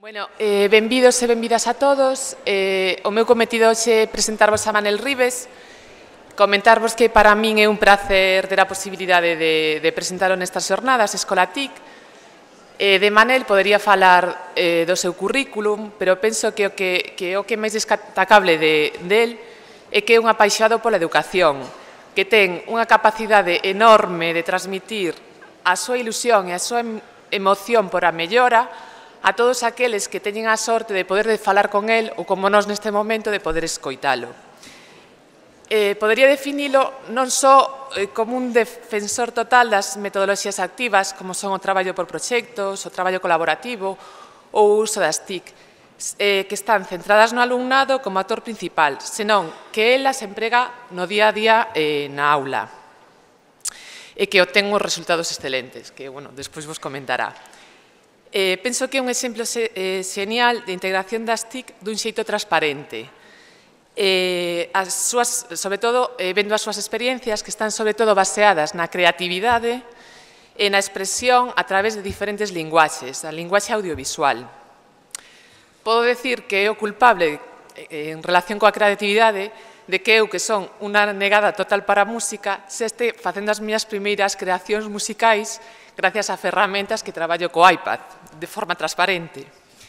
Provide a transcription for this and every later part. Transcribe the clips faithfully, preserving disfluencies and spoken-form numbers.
Bueno, eh, benvidos e benvidas a todos. Eh, o meu cometido hoxe é presentarvos a Manel Ribes, comentarvos que para min é un prazer ter a posibilidade de, de presentalo nestas xornadas Escolatic. Eh, de Manel podería falar eh, do seu currículum, pero penso que o que, que o que máis destacable de, del é que é un apaixonado pola educación, que ten unha capacidade enorme de transmitir a súa ilusión e a súa emoción por a mellora a todos aqueles que teñen a sorte de poder de falar con el ou como nós neste momento de poder escoitalo. Eh, podería definilo non só eh, como un defensor total das metodoloxías activas, como son o traballo por proxectos, o traballo colaborativo ou o uso das T I C, eh, que están centradas no alumnado como actor principal, senón que ela se emprega no día a día eh, na aula e que obtén os resultados excelentes, que, bueno, despois vos comentará. Eh, penso que é un exemplo eh, genial de integración das T I C dun xeito transparente. Eh, as súas, sobre todo, eh, vendo as súas experiencias que están sobre todo baseadas na creatividade e na expresión a través de diferentes linguaxes, a linguaxe audiovisual. Podo decir que é o culpable eh, en relación coa creatividade de que eu, que son unha negada total para a música, se este facendo as miñas primeiras creacións musicais gracias a ferramentas que traballo co iPad, de forma transparente.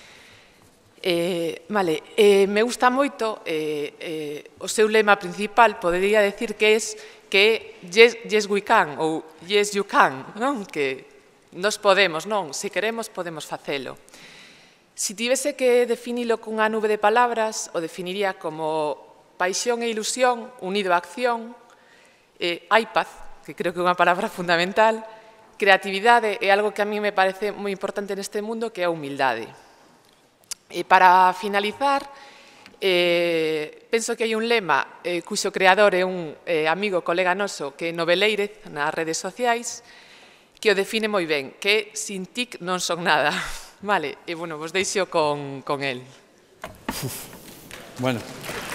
Eh, vale, eh, me gusta moito, eh, eh, o seu lema principal, podería decir que é que yes, yes we can, ou yes you can, non? Que nos podemos, non? Se queremos, podemos facelo. Se tivese que definilo cunha nube de palabras, o definiría como paixón e ilusión unido a acción, eh, iPad, que creo que é unha palabra fundamental, creatividade é algo que a mí me parece moi importante neste mundo, que é a humildade. E para finalizar, eh, penso que hai un lema eh, cuxo creador é un eh, amigo, colega noso, que é Noveleírez, nas redes sociais, que o define moi ben, que sin T I C non son nada. Vale, e, bueno, vos deixo con, con el. Bueno.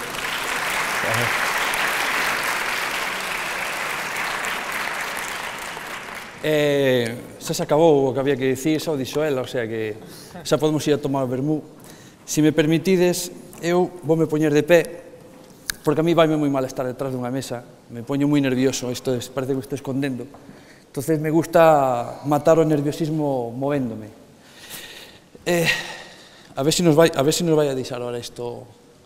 Eh, xa se acabou o que había que dicir, xa o dixo ela, o sea que xa podemos ir a tomar o vermú. Se me permitides, eu voume poñer de pé, porque a mí vaime moi mal estar detrás dunha mesa, me poño moi nervioso, isto es, parece que estou escondendo. Entonces me gusta matar o nerviosismo movéndome. Eh, a ver se nos vai, a ver se nos vai a deixar ahora isto.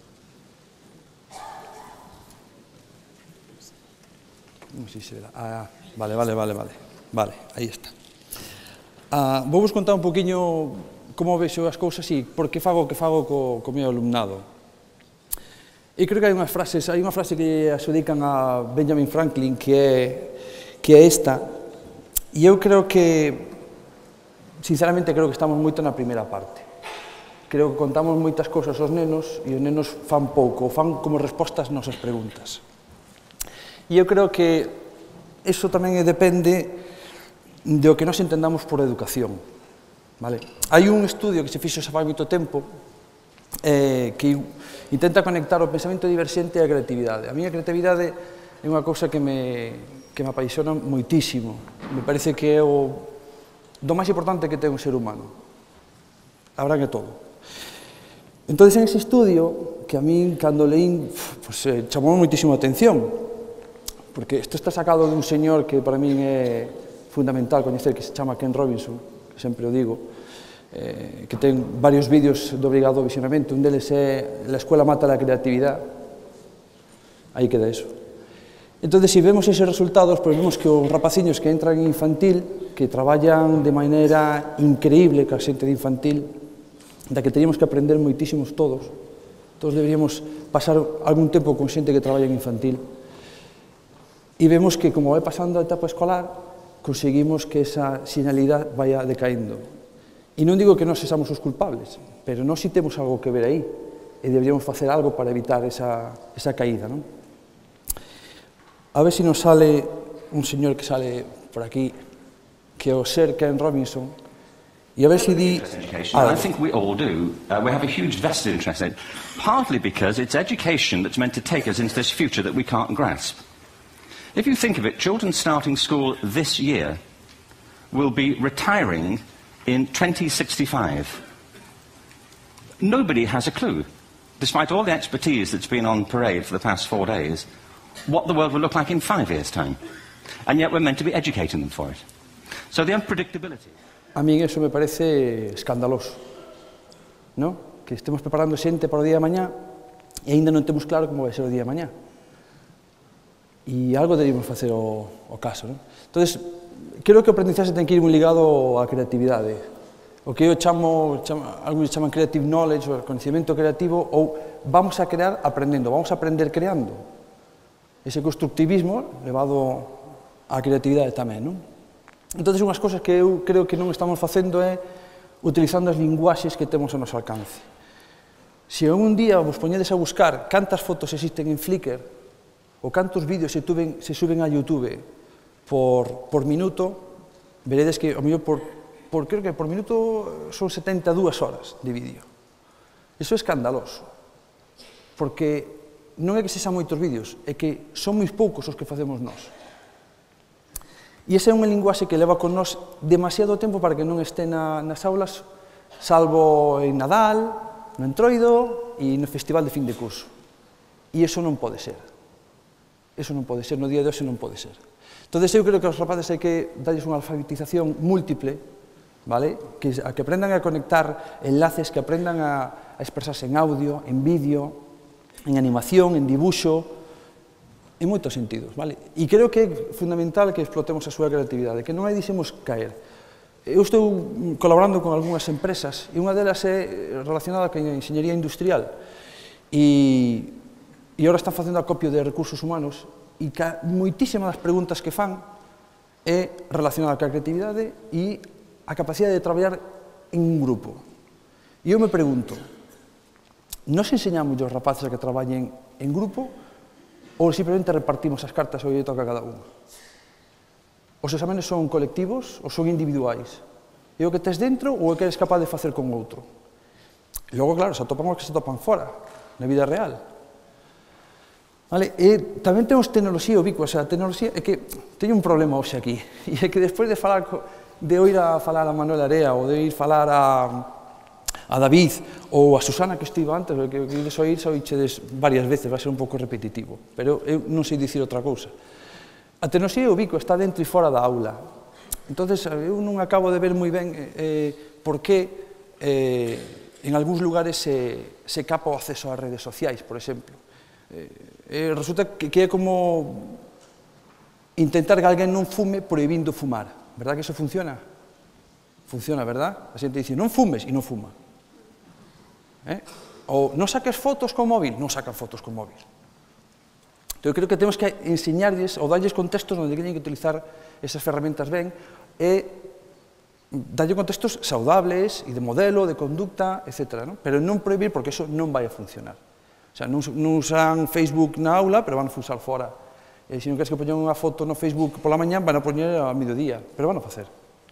Non sei se verá. Ah, vale, vale, vale, vale. Vale, aí está. Ah, vou vos contar un poquinho como vexo as cousas e por que fago o que fago co, co meu alumnado. E creo que hai unhas frases, hai unha frase que adxudican a Benjamin Franklin que é, que é esta, e eu creo que, sinceramente, creo que estamos moito na primeira parte. Creo que contamos moitas cousas aos nenos e os nenos fan pouco, fan como respostas ás nosas preguntas. E eu creo que iso tamén depende de o que nos entendamos por educación. Vale? Hai un estudio que se fixo xa fai moito tempo eh, que intenta conectar o pensamento diverxente e a creatividade. A miña creatividade é unha cousa que me, que me apaixona moitísimo. Me parece que é o do máis importante que ten un ser humano. Habrá que todo. Entón, en ese estudio, que a mí, cando leín, pues, eh, chamou moitísimo a atención, porque isto está sacado de un señor que para min é fundamental coñecer, que se chama Ken Robinson, que sempre o digo, eh, que ten varios vídeos do obrigado ao visionamento, un deles é La escuela mata la creatividad, aí queda eso. Entón, se vemos eses resultados, pois vemos que os rapaciños que entran en infantil, que traballan de maneira increíble ca xente de infantil, da que teríamos que aprender moitísimos todos, todos deberíamos pasar algún tempo con xente que traballa en infantil, e vemos que, como vai pasando a etapa escolar, conseguimos que esa xenialidade vaya decaendo. E non digo que non sexamos os culpables, pero nós si temos algo que ver aí, e deberíamos facer algo para evitar esa, esa caída, non? A ver se nos sale un señor que sale por aquí, que é o Sir Ken Robinson, e a ver se di... I think we all do. Uh, we have a huge vested interest in it, partly because it's education that's meant to take us into this future that we can't grasp. If you think of it, children starting school this year will be retiring in twenty sixty-five. Nobody has a clue, despite all the expertise that's been on parade for the past four days, what the world will look like in five years' time. And yet we're meant to be educating them for it. So the unpredictability. A mí eso me parece escandaloso, ¿no? Que estemos preparando xente para o día de mañá e ainda non temos claro como vai ser o día de mañá. E algo debemos facer o, o caso, ¿no? Entonces, creo que o aprendizaxe ten que ir moi ligado á creatividade. O que eu chamo, chamo algúns chaman creative knowledge, o conhecimento creativo, ou vamos a crear aprendendo, vamos a aprender creando. Ese constructivismo levado á creatividade tamén, non? Entón, unhas cousas que eu creo que non estamos facendo é utilizando as linguaxes que temos ao noso alcance. Se un día vos poñedes a buscar cantas fotos existen en Flickr ou cantos vídeos se, tuven, se suben a YouTube por, por minuto, veredes que, ao mellor, por, por, creo que por minuto son setenta e dúas horas de vídeo. Iso é escandaloso, porque non é que sexan moitos vídeos, é que son moi poucos os que facemos nós. E esa é unha linguaxe que leva con nós demasiado tempo para que non este na, nas aulas, salvo en Nadal, no Entroido e no festival de fin de curso. E iso non pode ser. Iso non pode ser, no día de hoxe non pode ser. Entón, eu creo que aos rapaces hai que darlles unha alfabetización múltiple, vale? Que, a que aprendan a conectar enlaces, que aprendan a, a expresarse en audio, en vídeo, en animación, en dibuixo, en moitos sentidos, vale? E creo que é fundamental que explotemos a súa creatividade, que non hai deixemos caer. Eu estou colaborando con algunhas empresas e unha delas é relacionada con a enxeñería industrial e, e agora están facendo acopio de recursos humanos e ca, moitísimas das preguntas que fan é relacionada coa creatividade e a capacidade de traballar en un grupo. E eu me pregunto, nos enseñamos aos rapaces a que traballen en grupo ou simplemente repartimos as cartas e o toca a cada unha? Os exames son colectivos ou son individuais? É o que tes dentro ou é que eres capaz de facer con outro? E logo, claro, se atopan os que se atopan fora, na vida real. Vale? E tamén temos tecnoloxía ubicua, o sea, a tecnoloxía é que teño un problema hoxe aquí, e é que despois de falar, de oír a falar a Manuel Area ou de oír falar a a David ou a Susana que estivo antes, que ides oír, xa oíchedes varias veces, vai ser un pouco repetitivo, pero eu non sei dicir outra cousa. A tecnoloxía ubicua está dentro e fora da aula. Entón, eu non acabo de ver moi ben eh, por que eh, en algúns lugares se, se capa o acceso ás redes sociais, por exemplo. Eh, eh, resulta que, que é como intentar que alguén non fume prohibindo fumar. Verdad que iso funciona? Funciona, verdad? A xente dice, non fumes, e non fuma. Eh? Ou non saques fotos con móvil, non sacan fotos con móvil. Entón, eu creo que temos que enseñarles ou darlles contextos onde teñen que utilizar esas ferramentas ben e darlle contextos saudables e de modelo, de conducta, etcétera. ¿no? Pero non prohibir, porque iso non vai a funcionar. O sea, non, non usan Facebook na aula, pero van a usar fora. E se non queres que poñan unha foto no Facebook pola mañá, van a poñer a mediodía, pero van a facer.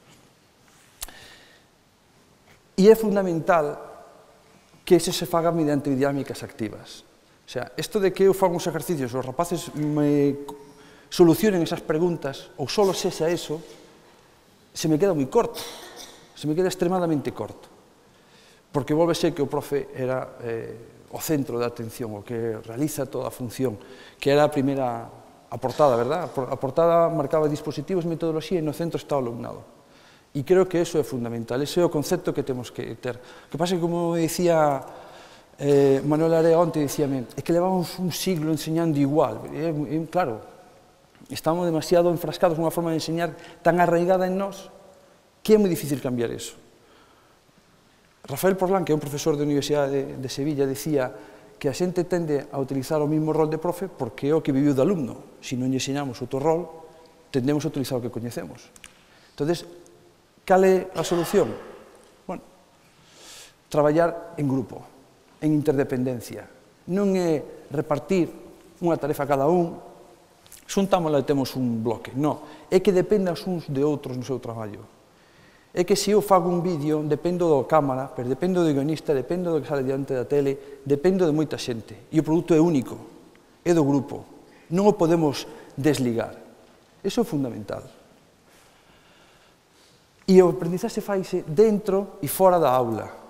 E é fundamental que ese se faga mediante dinámicas activas. O sea, isto de que eu fago uns ejercicios, os rapaces me solucionen esas preguntas, ou solo sexa eso, se me queda moi corto, se me queda extremadamente corto. Porque volve ser que o profe era eh, o centro da atención, o que realiza toda a función, que era a primeira, a portada, verdad? A portada marcaba dispositivos, metodoloxía, e no centro está o alumnado. E creo que eso é fundamental, ese é o concepto que temos que ter. O que pasa é que, como dicía eh, Manuel Area onte, dicíame, é que levamos un siglo enseñando igual. E, e, claro, estamos demasiado enfrascados nunha forma de enseñar tan arraigada en nós que é moi difícil cambiar eso. Rafael Porlán, que é un profesor da Universidade de, de Sevilla, decía que a xente tende a utilizar o mismo rol de profe porque é o que viviu de alumno. Se non lle enseñamos outro rol, tendemos a utilizar o que coñecemos. Entón, cal é a solución? Bueno, traballar en grupo, en interdependencia. Non é repartir unha tarefa a cada un, xuntámola e temos un bloque. Non, é que dependa os uns de outros no seu traballo. É que se eu fago un vídeo, dependo do cámara, pero dependo do guionista, dependo do que sale diante da tele, dependo de moita xente. E o produto é único, é do grupo. Non o podemos desligar. Iso é fundamental. E o aprendizaxe faise dentro e fora da aula.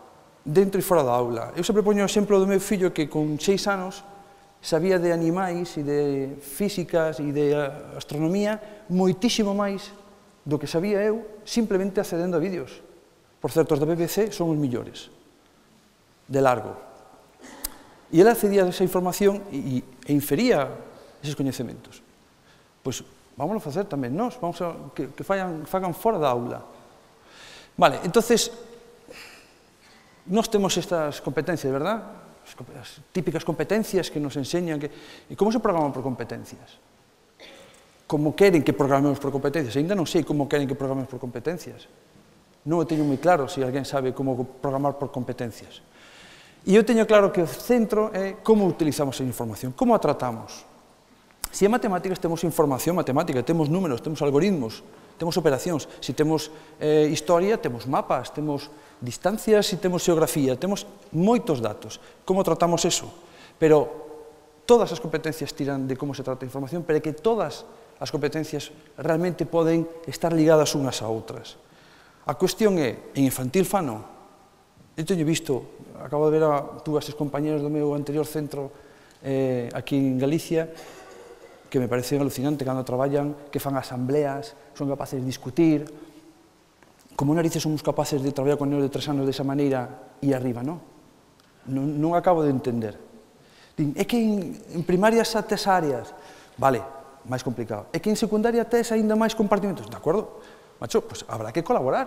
dentro e fora da aula. Eu sempre poño o exemplo do meu fillo que con seis anos sabía de animais e de físicas e de astronomía moitísimo máis do que sabía eu simplemente accedendo a vídeos. Por certo, os da B B C son os millores, de largo. E ele accedía a esa información e, e infería eses coñecementos. Pois vamos a facer tamén nós, vamos a que, que fagan, fagan fora da aula. Vale, entonces, nós temos estas competencias, verdad? As, as típicas competencias que nos enseñan que... E como se programan por competencias? Como queren que programemos por competencias? Ainda non sei como queren que programemos por competencias. Non o teño moi claro se alguén sabe como programar por competencias. E eu teño claro que o centro é como utilizamos a información, como a tratamos. Se en matemáticas temos información matemática, temos números, temos algoritmos, temos operacións. Se temos eh, historia, temos mapas, temos distancias e temos xeografía, temos moitos datos. Como tratamos eso? Pero todas as competencias tiran de como se trata a información, pero é que todas as competencias realmente poden estar ligadas unhas a outras. A cuestión é, en infantil fano, eu teño visto, acabo de ver a tú, a eses compañeros do meu anterior centro eh, aquí en Galicia, que me parece alucinante cando traballan, que fan asambleas, son capaces de discutir, como narices somos capaces de traballar con nenos de tres anos desa maneira e arriba, non? Non, non acabo de entender. Din, é que en, en primaria xa tes áreas, vale, máis complicado. É que en secundaria tes aínda máis compartimentos, de acordo? Macho, pois habrá que colaborar.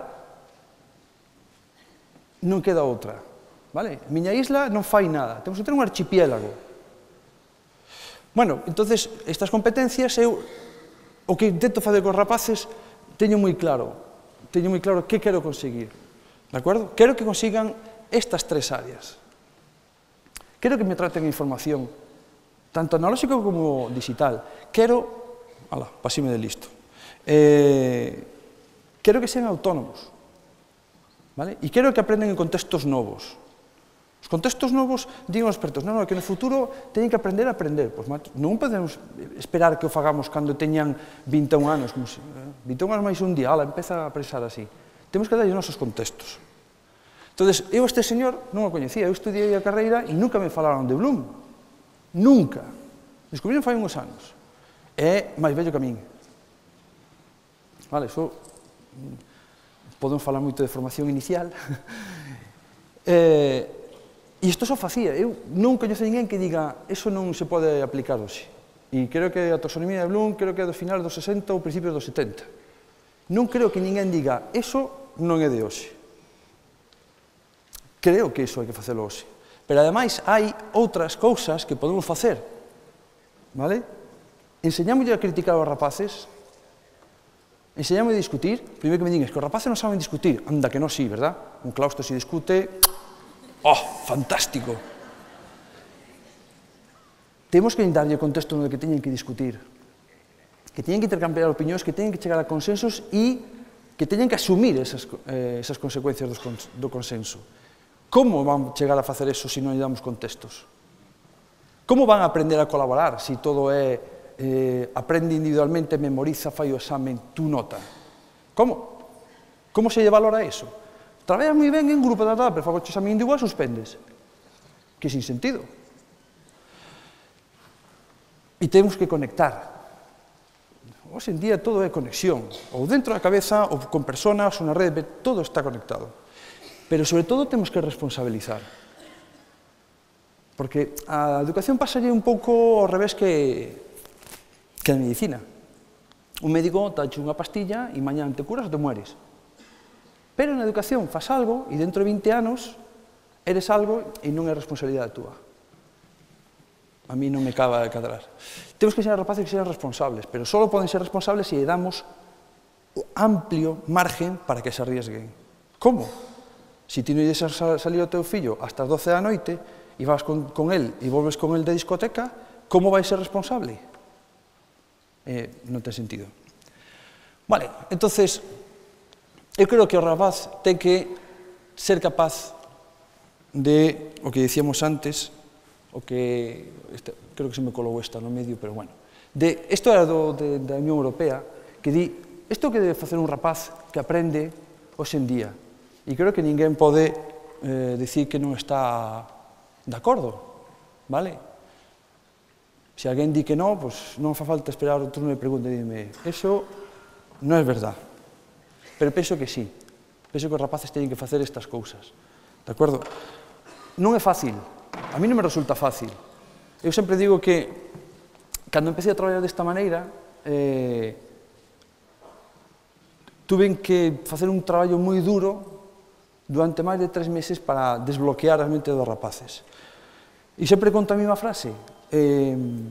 Non queda outra, vale? Miña isla non fai nada, temos que ter un archipiélago. Bueno, entonces, estas competencias, eu, o que intento fazer con rapaces, teño moi claro, teño moi claro que quero conseguir, de acordo? Quero que consigan estas tres áreas. Quero que me traten a información, tanto analóxico como digital. Quero, ala, pasime de listo, eh, quero que sean autónomos, vale? E quero que aprenden en contextos novos. Os contextos novos, digan os expertos, non, non, que no futuro teñen que aprender a aprender. Pois, non podemos esperar que o fagamos cando teñan vinte e un anos, como se, eh, vinte e un anos máis un día, ala, empeza a pensar así. Temos que darlle os nosos contextos. Entón, eu este señor non o coñecía, eu estudiei a carreira e nunca me falaron de Bloom. Nunca. Descubriron fai uns anos. É máis vello que a min. Vale, iso... Podemos falar moito de formación inicial. eh, e isto só facía. Eu non coñezo ninguén que diga eso non se pode aplicar hoxe. E creo que a taxonomía de Bloom creo que é do final dos sesenta ou principios dos setenta. Non creo que ninguén diga eso non é de hoxe. Creo que iso hai que facelo hoxe. Pero, ademais, hai outras cousas que podemos facer. Vale? Enseñámoslle a criticar aos rapaces. Enseñámoslle a discutir. Primeiro que me digan, es que os rapaces non saben discutir. Anda, que non, sí, verdad? Un claustro se discute... Oh, fantástico! Temos que darlle contexto no que teñen que discutir. Que teñen que intercambiar opinións, que teñen que chegar a consensos e que teñen que asumir esas, eh, esas consecuencias dos, do consenso. Como van chegar a facer eso se non lle damos contextos? Como van a aprender a colaborar se todo é eh, aprende individualmente, memoriza, fai o examen, tú nota? Como? Como se lle valora eso? Traballas moi ben en grupo de tal, pero fago o examen individual, suspendes. Que sin sentido. E temos que conectar. Hoxe en día todo é conexión, ou dentro da cabeza, ou con personas, ou na rede, todo está conectado. Pero, sobre todo, temos que responsabilizar. Porque a educación pasalle un pouco ao revés que, que a medicina. Un médico tache unha pastilla e mañán te curas ou te mueres. Pero na educación faz algo e dentro de vinte anos eres algo e non é responsabilidade túa. A mí non me acaba de cadrar. Temos que ser rapaces que sean responsables, pero só poden ser responsables se lle damos amplio margen para que se arriesguen. Como? Se ti non deixas salir o teu fillo hasta as doce da noite e vas con, con el e volves con el de discoteca, como vai ser responsable? Eh, non ten sentido. Vale, entonces, eu creo que o rapaz ten que ser capaz de, o que dicíamos antes, o que, este, creo que se me colou esta no medio, pero bueno, de, isto era do, de, da Unión Europea, que di, isto que debe facer un rapaz que aprende hoxe en día, e creo que ninguén pode eh, dicir que non está de acordo, vale? Se alguén di que non, pois non fa falta esperar o turno de pregunta e dime, eso non é verdad, pero penso que sí, penso que os rapaces teñen que facer estas cousas, de acordo? Non é fácil, a mí non me resulta fácil, eu sempre digo que cando empecé a traballar desta maneira, eh, tuve que facer un traballo moi duro durante máis de tres meses para desbloquear a mente dos rapaces. E sempre conto a mesma frase. Eh,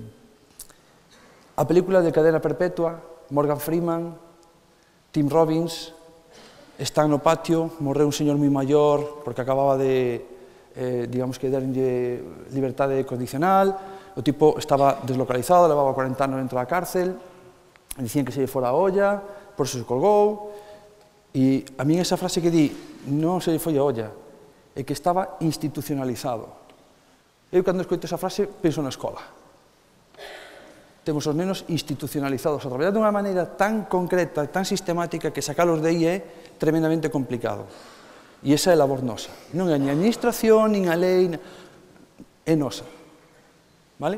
a película de Cadena Perpetua, Morgan Freeman, Tim Robbins, están no patio, morreu un señor moi maior porque acababa de, eh, digamos que, darlle libertade condicional, o tipo estaba deslocalizado, levaba cuarenta anos dentro da cárcel, dicían que se lle fora a olla, por eso se colgou, e a mí esa frase que di, non se lle foi a olla, é que estaba institucionalizado. Eu, cando escoito esa frase, penso na escola. Temos os nenos institucionalizados, a traballar dunha maneira tan concreta, tan sistemática, que sacalos de aí é tremendamente complicado. E esa é a labor nosa. Non é ni a administración, nin a lei, é nosa. Vale?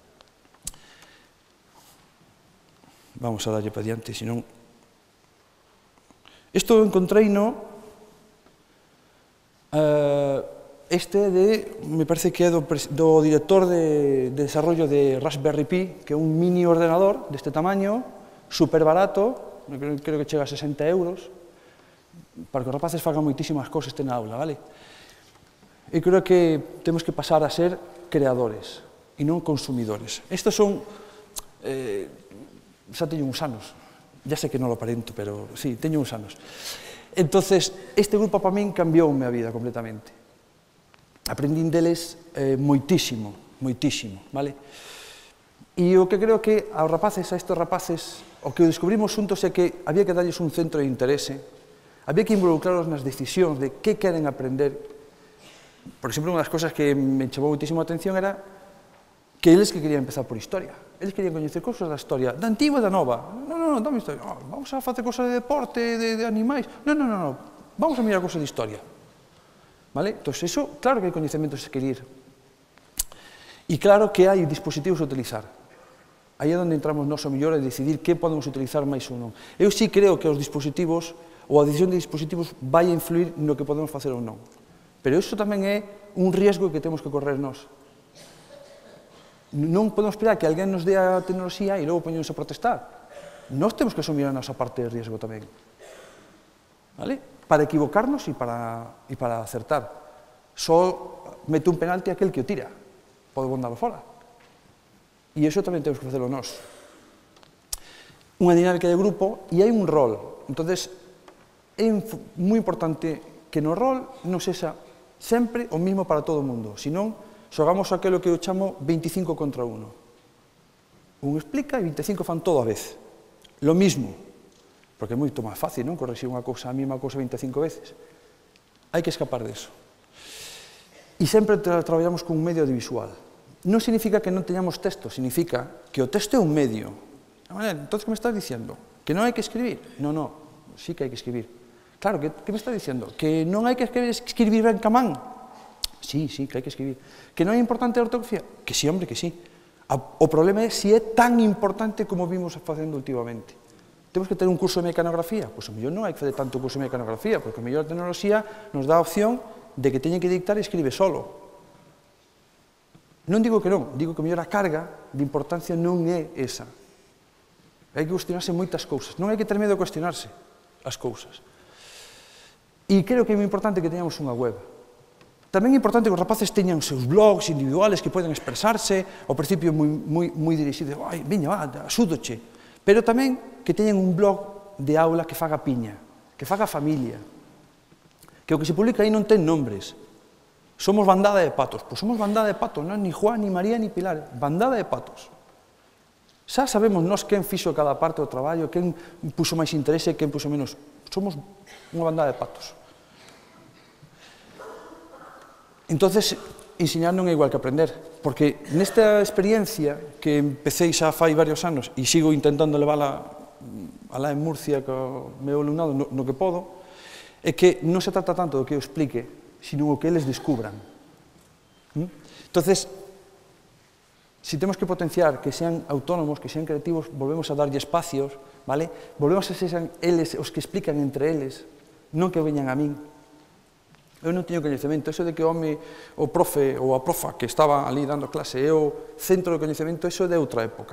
Vamos a darlle para diante, senón... Isto encontrei no, uh, este de, me parece que é do, do director de, de desarrollo de Raspberry Pi, que é un mini ordenador deste tamaño, super barato, creo, creo que chega a sesenta euros, para que os rapaces fagan moitísimas cosas este na aula, vale? E creo que temos que pasar a ser creadores e non consumidores. Estos son, eh, xa teño uns anos, ya sé que non lo aparento, pero sí, teño uns anos. Entonces, este grupo para min cambioume a vida completamente. Aprendín deles eh, moitísimo, moitísimo, vale? E o que creo que aos rapaces, a estes rapaces, o que descubrimos xuntos é que había que darles un centro de interese, había que involucrarlos nas decisións de que queren aprender. Por exemplo, unha das cosas que me chamou moitísimo a atención era que eles que querían empezar por historia. Eles querían coñecer cousas da historia, da antigua e da nova. Non, non, non, dame historia. Oh, vamos a facer cousas de deporte, de, de animais. Non, non, non, non, vamos a mirar cousas de historia. Vale? Entón, eso, claro que hai coñecementos a adquirir. E claro que hai dispositivos a utilizar. Aí é onde entramos nós o mellor a decidir que podemos utilizar máis ou non. Eu sí creo que os dispositivos, ou a decisión de dispositivos, vai a influir no que podemos facer ou non. Pero iso tamén é un riesgo que temos que correr nós. Non podemos esperar que alguén nos dé a tecnoloxía e logo poñemos a protestar. Nós temos que asumir a nosa parte de riesgo tamén. Vale? Para equivocarnos e para, e para acertar. Só mete un penalti aquel que o tira. Pode bondalo fora. E iso tamén temos que facelo nós. Unha dinámica de grupo e hai un rol. Entón, é moi importante que no rol non sexa sempre o mismo para todo o mundo, senón xogamos aquilo que eu chamo veinticinco contra uno. Un explica e veinticinco fan todo a vez. Lo mismo, porque é moito máis fácil, non? Correxir unha cousa, a mesma cousa veinticinco veces. Hai que escapar deso. E sempre tra traballamos con un medio audiovisual. Non significa que non teñamos texto, significa que o texto é un medio. Entón, que me estás diciendo? Que non hai que escribir? Non, non, sí que hai que escribir. Claro, que, que me estás diciendo? Que non hai que escribir, escribir ben camán? Sí, sí, que hai que escribir. Que non é importante a ortografía? Que sí, hombre, que sí. O problema é se é tan importante como vimos facendo últimamente. Temos que ter un curso de mecanografía? Pois o mellor non hai que fazer tanto curso de mecanografía, porque o mellor a tecnoloxía nos dá a opción de que teñen que dictar e escribe solo. Non digo que non, digo que o mellor a carga de importancia non é esa. Hai que cuestionarse moitas cousas, non hai que ter medo a cuestionarse as cousas. E creo que é moi importante que teñamos unha web. Tamén é importante que os rapaces teñan seus blogs individuales que poden expresarse, ao principio moi, moi, moi dirixido, ai, viña, va, axúdoche, pero tamén que teñan un blog de aula que faga piña, que faga familia, que o que se publica aí non ten nombres. Somos bandada de patos, pois somos bandada de patos, non ni Juan, ni María, ni Pilar, bandada de patos. Xa sabemos nós quen fixo cada parte do traballo, quen puxo máis interese, quen puxo menos. Somos unha bandada de patos. Entonces, ensinar non é igual que aprender, porque nesta experiencia que empecé xa fai varios anos e sigo intentando levala alá en Murcia co meu alumnado no, no que podo, é que non se trata tanto do que eu explique, sino o que eles descubran. Entonces, si temos que potenciar que sean autónomos, que sean creativos, volvemos a darlle espacios, vale? Volvemos a ser eles os que explican entre eles, non que veñan a min. Eu non teño coñecemento, eso de que o home, o profe ou a profa que estaba ali dando clase é o centro de coñecemento, eso é de outra época.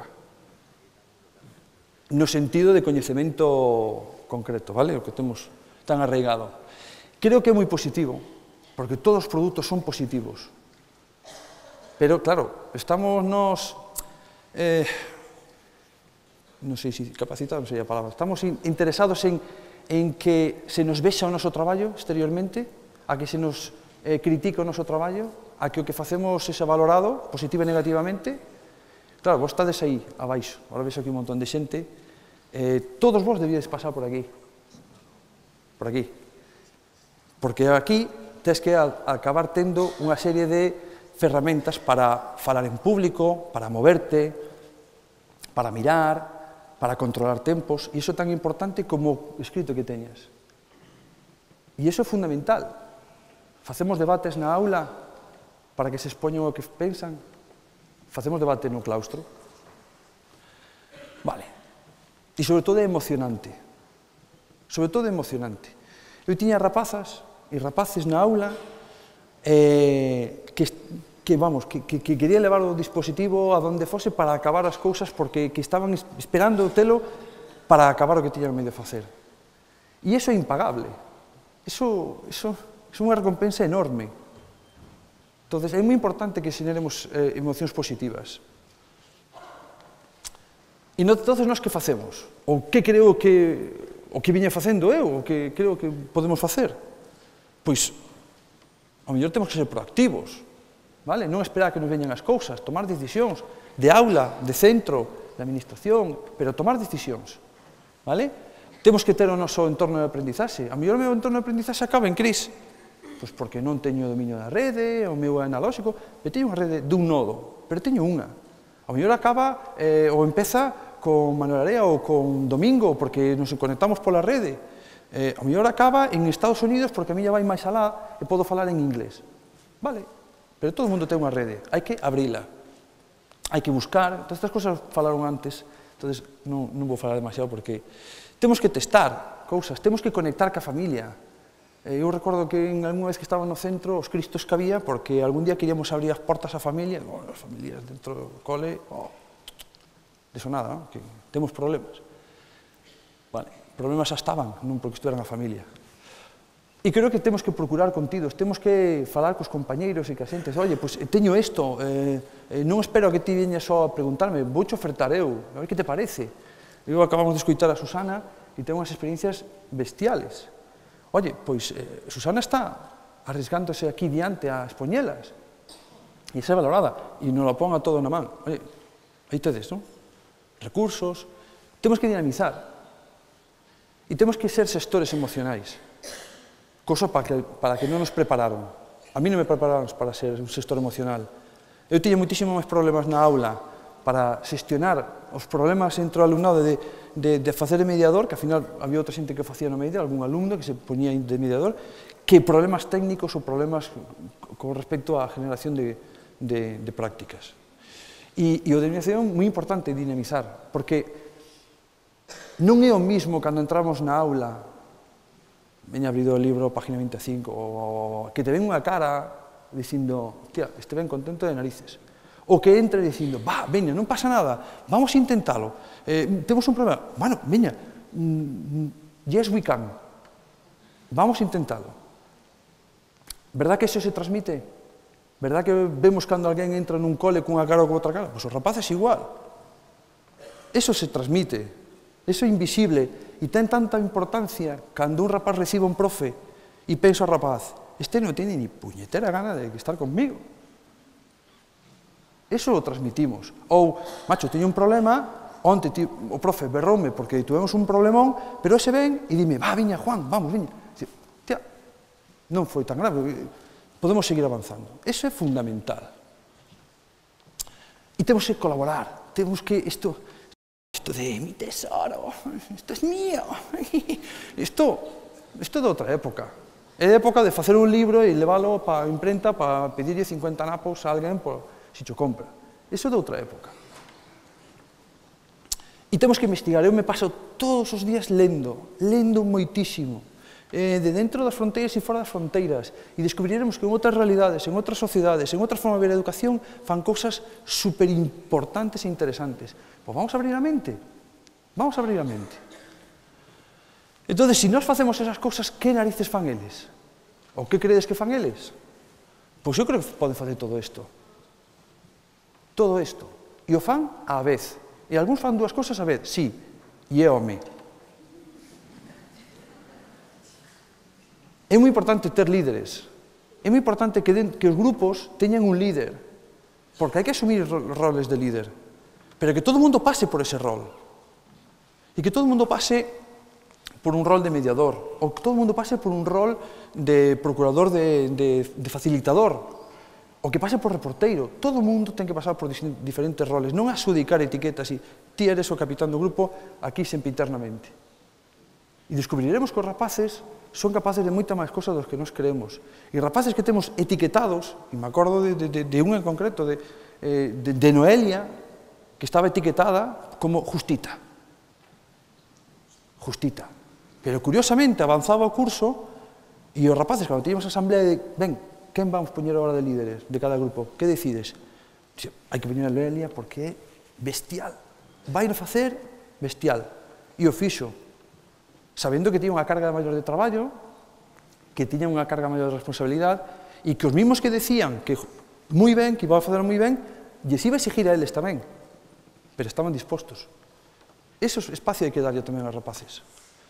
No sentido de coñecemento concreto, vale? O que temos tan arraigado. Creo que é moi positivo, porque todos os produtos son positivos. Pero, claro, estamos nos... Eh, non sei se capacitados, non sei a palabra. Estamos interesados en, en que se nos vexa o noso traballo exteriormente, a que se nos eh, critique o noso traballo, a que o que facemos sexa valorado, positiva e negativamente. Claro, vos estades aí, abaixo. Agora veis aquí un montón de xente. Eh, todos vos debíades pasar por aquí. Por aquí. Porque aquí tes que acabar tendo unha serie de ferramentas para falar en público, para moverte, para mirar, para controlar tempos, e iso é tan importante como o escrito que teñas. E iso é fundamental. Facemos debates na aula para que se expoñan o que pensan. Facemos debate no claustro. Vale. E sobre todo é emocionante. Sobre todo é emocionante. Eu tiña rapazas e rapaces na aula eh, que, que, vamos, que, que, que quería levar o dispositivo a donde fose para acabar as cousas porque que estaban esperando o telo para acabar o que tiñan medio de facer. E iso é impagable. Iso, iso, iso é unha recompensa enorme. Entón, é moi importante que xeneremos eh, emocións positivas. E entón, nós que facemos? O que creo que o que viña facendo eu, o que creo que podemos facer? Pois, ao mellor temos que ser proactivos, vale? Non esperar que nos veñan as cousas, tomar decisións de aula, de centro, de administración, pero tomar decisións, vale? Temos que ter o noso entorno de aprendizaxe. A mellor o meu entorno de aprendizaxe acaba en crise, pois porque non teño dominio da rede, o meu é analóxico, eu teño unha rede dun nodo, pero teño unha. A mellor acaba eh, ou empeza con Manuel Area ou con Domingo, porque nos conectamos pola rede. Eh, a mellor acaba en Estados Unidos porque a miña vai máis alá e podo falar en inglés. Vale, pero todo o mundo ten unha rede, hai que abrila, hai que buscar, todas estas cosas falaron antes, entón non, non vou falar demasiado porque temos que testar cousas, temos que conectar ca familia. Eh, eu recordo que en algunha vez que estaba no centro os cristos que había porque algún día queríamos abrir as portas á familia, oh, as familias dentro do cole, oh, de eso nada, ¿no? Que temos problemas. Vale. Problemas xa estaban, non porque estuveran a familia. E creo que temos que procurar contidos, temos que falar cos compañeiros e que a xentes, oye, pois teño isto, eh, eh, non espero que ti veñas só a preguntarme, vouche ofertar eu, a ver que te parece. Eu acabamos de escoitar a Susana e ten unhas experiencias bestiales. Oye, pois eh, Susana está arriesgándose aquí diante a expoñelas e xa é valorada e non la ponga todo na man. Oye, aí tedes, non? Recursos, temos que dinamizar. E temos que ser xestores emocionais, cosa para que, para que non nos prepararon. A mí non me prepararon para ser un xestor emocional. Eu tiña moitísimos máis problemas na aula para xestionar os problemas entre o alumnado de, de, de facer de mediador, que ao final había outra xente que facía no mediador, algún alumno que se poñía de mediador, que problemas técnicos ou problemas con respecto á generación de, de, de prácticas. E, e o de dinamización é moi importante dinamizar, porque non é o mismo cando entramos na aula, veña abrido o libro, página vinte e cinco, o que te ven unha cara dicindo, tía, este ben contento de narices. O que entre dicindo, va, veña, non pasa nada, vamos a intentalo. Eh, temos un problema, bueno, veña, mm, yes we can, vamos a intentalo. Verdad que eso se transmite? Verdad que vemos cando alguén entra nun cole cunha cara ou con outra cara? Pois os rapaces igual. Eso se transmite. Eso é invisible e ten tanta importancia cando un rapaz recibe un profe e pensa ao rapaz, este non tiene ni puñetera gana de estar conmigo. Eso o transmitimos. Ou, macho, teño un problema, onte ti, o profe berroume porque tuvemos un problemón, pero ese ven e dime, va, viña, Juan, vamos, viña. Tía, non foi tan grave, podemos seguir avanzando. Eso é fundamental. E temos que colaborar, temos que, isto, isto de mi tesoro, isto es mío, isto, isto é de outra época. É época de facer un libro e leválo para a imprenta para pedirlle cincuenta napos a alguén por si cho compra. Iso é de outra época. E temos que investigar. Eu me paso todos os días lendo, lendo moitísimo, eh, de dentro das fronteiras e fora das fronteiras, e descubriremos que en outras realidades, en outras sociedades, en outras formas de ver a educación, fan cousas superimportantes e interesantes. Pois vamos a abrir a mente. Vamos a abrir a mente. Entón, se nós facemos esas cousas, que narices fan eles? Ou que credes que fan eles? Pois eu creo que poden facer todo isto. Todo isto. E o fan á vez. E algúns fan dúas cousas á vez. Sí, e é home. É moi importante ter líderes. É moi importante que, den, que os grupos teñan un líder. Porque hai que asumir roles de líder. Pero que todo o mundo pase por ese rol. E que todo o mundo pase por un rol de mediador, ou que todo o mundo pase por un rol de procurador, de, de, de facilitador, ou que pase por reporteiro. Todo o mundo ten que pasar por diferentes roles, non adxudicar etiquetas e ti eres o capitán do grupo aquí sempre internamente. E descubriremos que os rapaces son capaces de moita máis cosas dos que nos creemos. E rapaces que temos etiquetados, e me acordo de, de, de un en concreto, de, de, de Noelia, que estaba etiquetada como justita. Justita. Pero, curiosamente, avanzaba o curso e os rapaces, cando teníamos a asamblea de ben, quen vamos poñer agora de líderes de cada grupo? Que decides? Hai que poñer a Noelia porque é bestial. Vai no facer bestial. E o fixo, sabendo que tiña unha carga maior de traballo, que tiña unha carga maior de responsabilidade, e que os mismos que decían que moi ben, que iba a facer moi ben, lles iba a exigir a eles tamén. Pero estaban dispostos. Ese espacio hai que darlle tamén aos rapaces.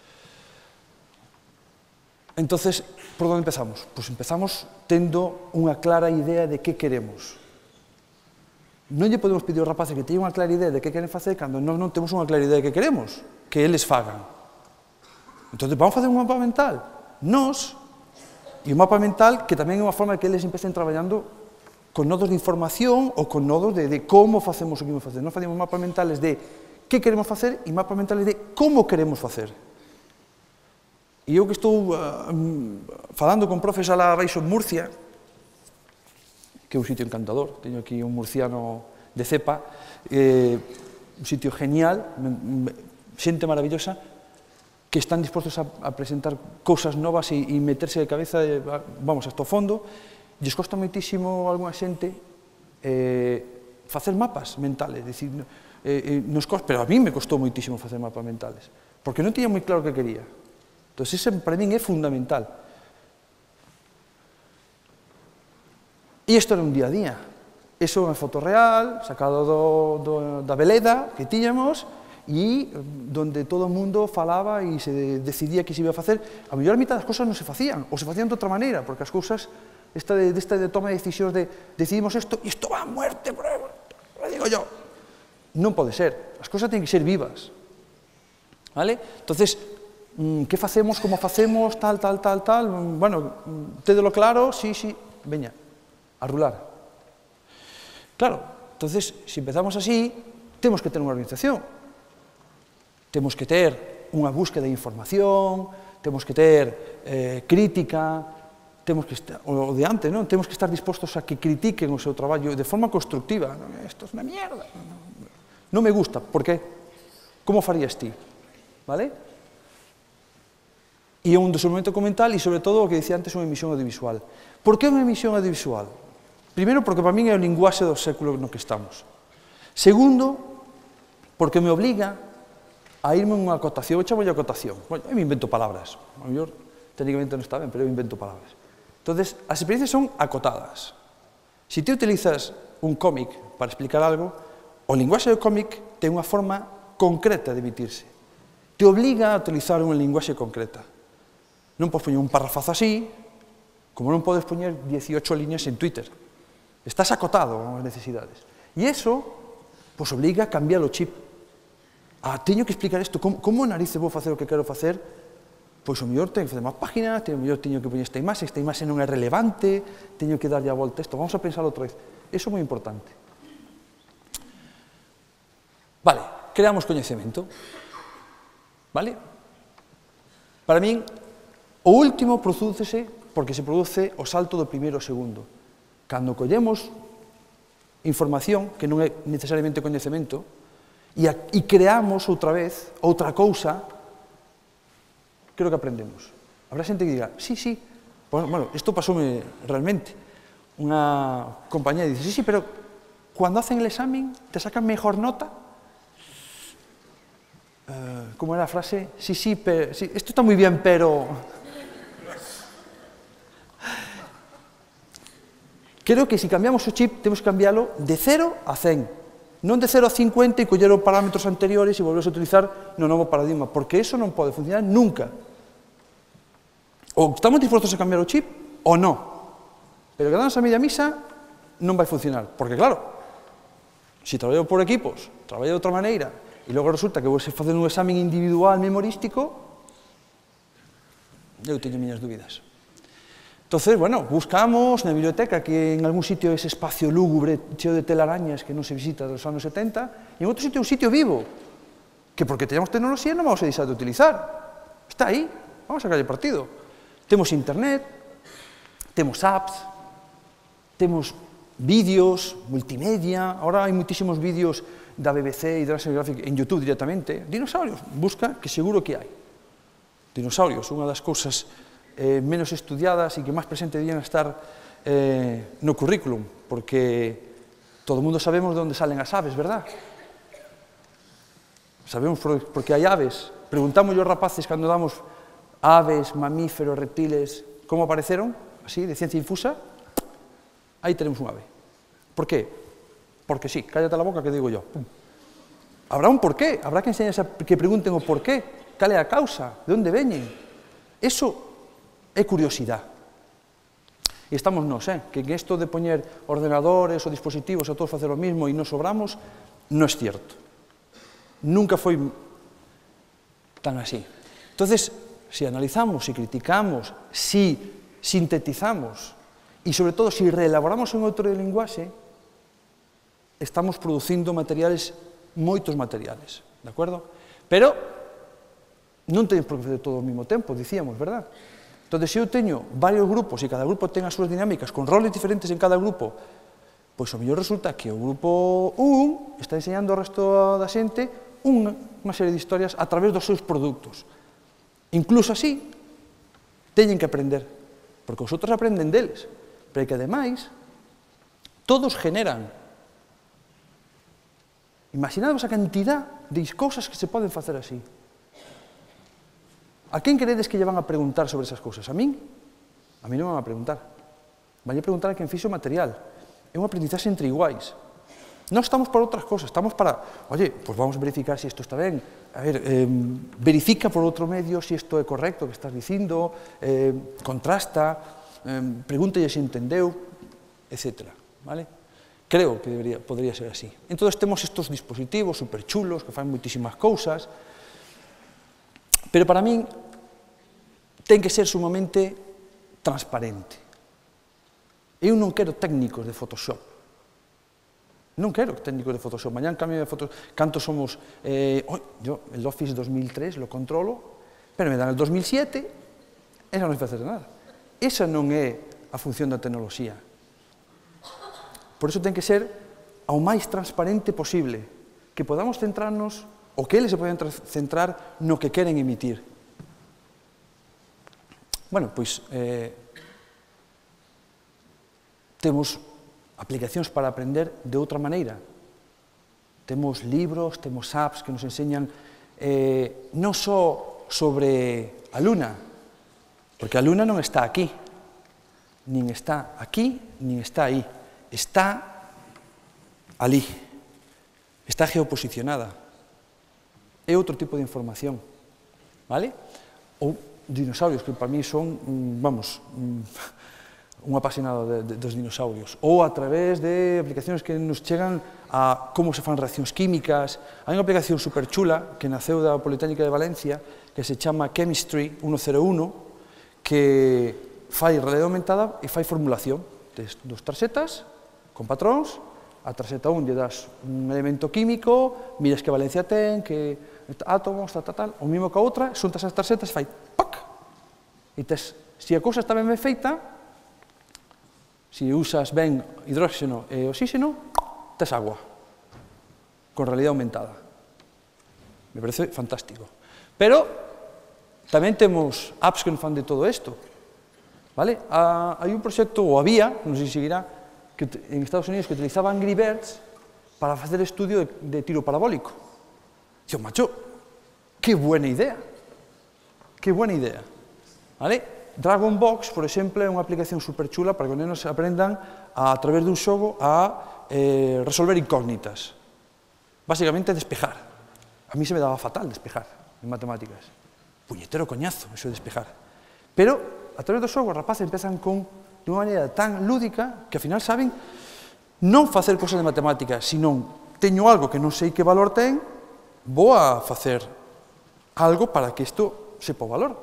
Entonces, por onde empezamos? Pois empezamos tendo unha clara idea de que queremos. Non lle podemos pedir aos rapaces que teñan unha clara idea de que queren facer cando non, non temos unha clara idea de que queremos, que eles fagan. Entón, vamos facer un mapa mental. Nos, e un mapa mental que tamén é unha forma de que eles empecen traballando con nodos de información ou con nodos de, de como facemos o que imos facer. Nos facemos mapas mentales de que queremos facer e mapas mentales de como queremos facer. E eu que estou uh, falando con profes alá baixo en Murcia, que é un sitio encantador, teño aquí un murciano de cepa, eh, un sitio genial, xente maravillosa, que están dispostos a, a presentar cousas novas e, e meterse de cabeza, de, vamos, hasta o fondo. Lles costa moitísimo a alguna xente eh, facer mapas mentales, decir, eh, eh, nos costa, pero a mí me costou moitísimo facer mapas mentales, porque non tiña moi claro o que quería. Entón, ese para min é fundamental. E isto era un día a día. Iso é unha foto real, sacado do, do, da veleda que tiñamos, e donde todo o mundo falaba e se decidía que se iba a facer. A mellor a mitad das cousas non se facían, ou se facían de outra maneira, porque as cousas, esta de, esta de toma de decisións de decidimos isto, e isto va a muerte, lo digo yo. Non pode ser. As cousas teñen que ser vivas. Vale? Entonces, que facemos, como facemos, tal, tal, tal, tal, bueno, tédelo claro, sí, sí, veña, a rular. Claro, entonces, se empezamos así, temos que ter unha organización, temos que ter unha búsqueda de información, temos que ter eh, crítica, temos que estar, o de antes, non? Temos que estar dispostos a que critiquen o seu traballo de forma constructiva. Isto é unha mierda, non me gusta, por qué? Como farías ti? Vale? E é un desenvolvemento documental e, sobre todo, o que dicía antes, unha emisión audiovisual. Por que unha emisión audiovisual? Primeiro, porque para min é o linguaxe do século no que estamos. Segundo, porque me obliga a irme a unha acotación. Eu chamo de acotación. Bueno, eu me invento palabras. A mellor, técnicamente non está ben, pero eu invento palabras. Entón, as experiencias son acotadas. Se ti utilizas un cómic para explicar algo, o linguaxe do cómic ten unha forma concreta de emitirse. Te obliga a utilizar unha linguaxe concreta. Non podes poñer un parrafazo así, como non podes poñer dieciocho líneas en Twitter. Estás acotado ás necesidades. E iso, pois, obliga a cambiar o chip. Ah, teño que explicar isto, como, como narices vou facer o que quero facer? Pois, o mellor teño que facer máis páginas, o mellor teño que poñer esta imaxe, esta imaxe non é relevante, teño que darlle a volta a isto, vamos a pensar outra vez. Iso é moi importante. Vale, creamos coñecemento. Vale? Para min, o último prodúcese porque se produce o salto do primeiro ao segundo. Cando collemos información, que non é necesariamente coñecemento, e, a, e creamos outra vez, outra cousa, creo que aprendemos. Habrá xente que diga, sí, sí, bueno, isto pasoume realmente. Unha compañía dice, sí, sí, pero cando hacen el examen, te sacan mejor nota. Uh, ¿Cómo era la frase? Sí, sí, pero, sí, esto está muy bien, pero... Creo que si cambiamos o chip, temos que cambiarlo de cero a cen. Non de cero a cincuenta e coller os parámetros anteriores e volver a utilizar no novo paradigma, porque eso non pode funcionar nunca. Ou estamos dispostos a cambiar o chip, ou non. Pero quedarnos a media misa non vai funcionar, porque claro, se traballo por equipos, traballo de outra maneira, e logo resulta que vou facer un examen individual memorístico, eu teño miñas dúbidas. Entonces, bueno, buscamos na biblioteca que en algún sitio ese espacio lúgubre, cheo de telarañas que non se visita dos anos setenta, e en outro sitio un sitio vivo, que porque teñamos tecnoloxía non vamos a deixar de utilizar. Está aí, vamos a sacarlle partido. Temos internet, temos apps, temos vídeos, multimedia, ahora hai moitísimos vídeos da B B C e da National Geographic en YouTube directamente. Dinosaurios, busca, que seguro que hai. Dinosaurios, unha das cousas eh, menos estudiadas e que máis presente debían estar eh, no currículum, porque todo o mundo sabemos de onde salen as aves, verdad? Sabemos por, porque hai aves. Preguntamos aos rapaces cando damos aves, mamíferos, reptiles, como apareceron, así, de ciencia infusa, aí tenemos un ave. Por qué? Porque sí, cállate la boca que digo yo. Pum. Habrá un porqué, habrá que enseñar a que pregunten o porqué, cal é a causa, de onde veñen. Eso é curiosidade. E estamos nós, eh? que isto de poñer ordenadores ou dispositivos a todos facer o mismo e non sobramos, non é cierto. Nunca foi tan así. Entonces, si analizamos, si criticamos, si sintetizamos e, sobre todo, si reelaboramos en outro linguaxe, estamos producindo materiales, moitos materiales, de acordo? Pero non temos por que fazer todo ao mesmo tempo, dicíamos, verdad? Entón, se eu teño varios grupos e cada grupo ten as súas dinámicas con roles diferentes en cada grupo, pois o mellor resulta que o grupo un está enseñando ao resto da xente unha, unha serie de historias a través dos seus produtos. Incluso así, teñen que aprender, porque os outros aprenden deles, pero que ademais todos generan. Imaginadvos a cantidad de cousas que se poden facer así. A quen credes que lle van a preguntar sobre esas cousas? A min? A mí non me van a preguntar. Van a preguntar a quen fixo o material. É unha aprendizaxe entre iguais. Non estamos para outras cousas, estamos para, oye, pues vamos a verificar se si isto está ben, a ver, eh, verifica por outro medio se si isto é correcto o que estás dicindo, eh, contrasta, eh, pregúntelle se entendeu, etcétera. Vale? Creo que debería, podría ser así. Entón, temos estes dispositivos superchulos que fan moitísimas cousas, pero para min ten que ser sumamente transparente. Eu non quero técnicos de Photoshop. Non quero técnicos de Photoshop. Mañán cambio de Photoshop. Canto somos... Eh, oh, yo el Office dos mil tres lo controlo, pero me dan el dos mil siete, esa non se facer nada. Esa non é a función da tecnoloxía. Por iso ten que ser ao máis transparente posible, que podamos centrarnos, ou que eles se poden centrar no que queren emitir. Bueno, pois, eh, temos aplicacións para aprender de outra maneira. Temos libros, temos apps que nos enseñan eh, non só sobre a Luna, porque a Luna non está aquí, nin está aquí, nin está aí. Está ali, está geoposicionada. É outro tipo de información, vale? Ou dinosaurios, que para mí son, vamos, un apasionado de, de, dos dinosaurios. Ou a través de aplicacións que nos chegan a como se fan reaccións químicas. Hai unha aplicación superchula que naceu da Politécnica de Valencia que se chama Chemistry ciento uno que fai realidade aumentada e fai formulación de dos tarxetas con patróns. A tarxeta un lle das un elemento químico, miras que valencia ten, que átomos, tal, tal, tal, o mismo que a outra, xuntas as tarxetas e fai pac, e tes Se a cousa está ben feita, se usas ben hidróxeno e oxígeno, tes agua, con realidade aumentada. Me parece fantástico. Pero tamén temos apps que nos fan de todo isto. Vale? Hai un proxecto, ou había, non sei se seguirá, que en Estados Unidos que utilizaba Angry Birds para facer estudio de, de tiro parabólico. Digo, macho, que buena idea. Que buena idea. Vale? Dragonbox, por exemplo, é unha aplicación superchula para que os nenos aprendan a, a través dun xogo a eh, resolver incógnitas. Básicamente, despejar. A mí se me daba fatal despejar en matemáticas. Puñetero coñazo, eso de despejar. Pero, a través do xogo, os rapaces empezan con, de unha maneira tan lúdica que, ao final, saben non facer cosas de matemáticas, senón, teño algo que non sei que valor ten, vou a facer algo para que isto sepa o valor.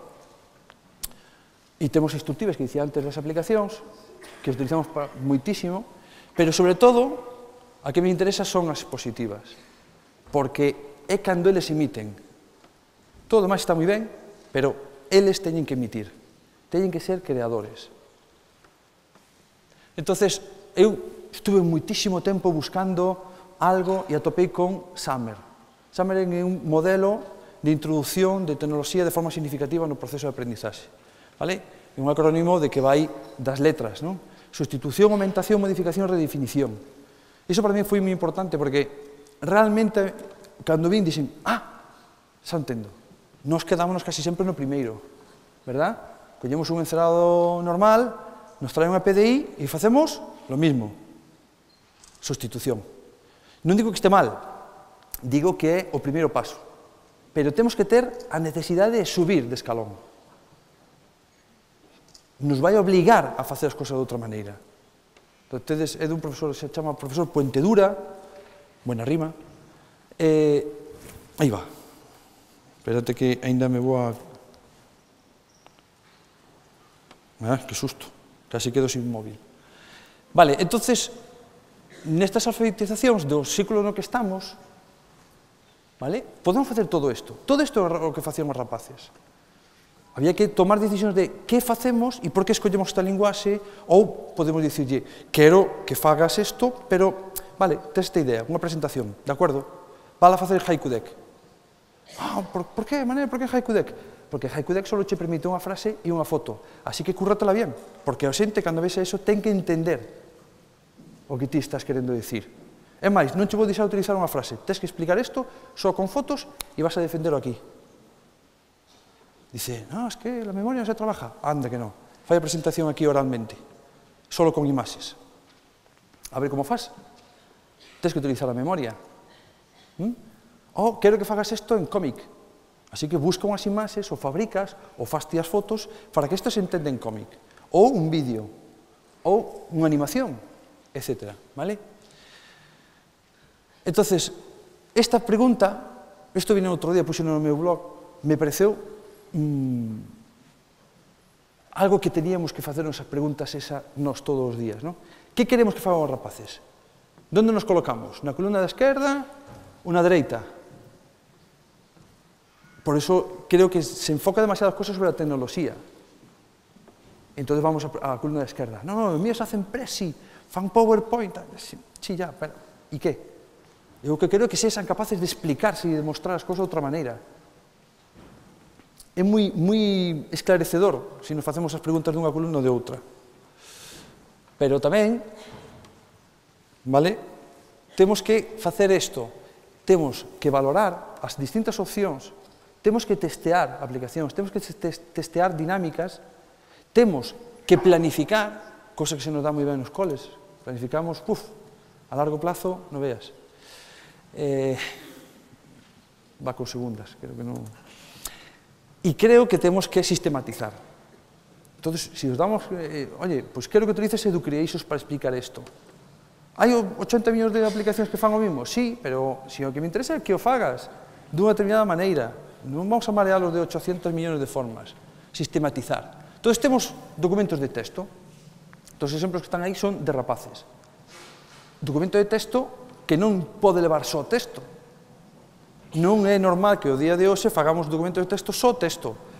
E temos instructivas que dicía antes das aplicacións, que utilizamos moitísimo, pero, sobre todo, a que me interesa son as positivas, porque é cando eles emiten. Todo máis está moi ben, pero eles teñen que emitir, teñen que ser creadores. Entonces, eu estuve moitísimo tempo buscando algo e atopei con Summer. Summer é un modelo de introducción de tecnoloxía de forma significativa no proceso de aprendizaxe. Vale? É un acrónimo de que vai das letras, non? Sustitución, aumentación, modificación, redefinición. Iso para mí foi moi importante porque realmente, cando vin, dixen, ah, xa entendo. Nos quedámonos casi sempre no primeiro, verdad? Collemos un encerado normal, nos trae unha P D I e facemos lo mismo. Sustitución. Non digo que este mal, digo que é o primeiro paso. Pero temos que ter a necesidade de subir de escalón. Nos vai obligar a facer as cousas de outra maneira. Entón, é dun profesor, se chama profesor Puentedura, buena rima, eh, aí va. Espérate que ainda me vou a... Ah, que susto, casi quedo sin móvil. Vale, entonces, nestas alfabetizacións do século no que estamos, vale, podemos facer todo isto. Todo isto é o que facían os rapaces. Había que tomar decisións de que facemos e por que escollemos esta linguaxe, ou podemos dicirlle, quero que fagas isto, pero, vale, tes esta idea, unha presentación, de acordo? Vala facer Haiku Deck. Ah, por, por que, Manel, por que Haiku Deck? Porque Haiku Deck só che permite unha frase e unha foto, así que curratela bien, porque a xente, cando vexe eso, ten que entender o que ti estás querendo dicir. É máis, non che vou deixar utilizar unha frase, tens que explicar isto só con fotos e vas a defendelo aquí. Dice, no, es que la memoria non se trabaja. Anda que non. Fai a presentación aquí oralmente, solo con imaxes. A ver como faz. Tens que utilizar a memoria. ¿Mm? Oh, quero que fagas isto en cómic. Así que busca unhas imaxes, ou fabricas, ou faz ti as fotos, para que isto se entenda en cómic. Ou un vídeo, ou unha animación, etcétera. ¿Vale? Entonces, esta pregunta, isto vine outro día, puxeno no meu blog, me pareceu Mm, algo que teníamos que facer esas preguntas esa nos todos os días, ¿no? Que queremos que fagan os rapaces? Donde nos colocamos? Na columna da esquerda ou na dereita? Por eso creo que se enfoca demasiadas cosas sobre a tecnoloxía. Entonces vamos a, a columna da esquerda. No, no, os míos hacen Prezi, fan PowerPoint. Sí, sí, ya, pero, e que? Eu que quero que sexan capaces de explicarse e de mostrar as cousas de outra maneira. É moi, moi esclarecedor se nos facemos as preguntas dunha columna ou de outra. Pero tamén, vale, temos que facer isto, temos que valorar as distintas opcións, temos que testear aplicacións, temos que testear dinámicas, temos que planificar, cosa que se nos dá moi ben nos coles, planificamos, puf, a largo plazo, non veas. Eh, va con segundas, creo que non... E creo que temos que sistematizar. Entonces, se os damos, eh, oye, pois quero que utilices Educreations para explicar isto. Hai ochenta millóns de aplicacións que fan o mismo? Sí, pero se o que me interesa é que o fagas dunha determinada maneira. Non vamos a marealos de oitocentos millóns de formas. Sistematizar. Entón, temos documentos de texto. Os exemplos que están aí son de rapaces. Documento de texto que non pode levar só texto. Non é normal que o día de hoxe fagamos documentos de texto só texto.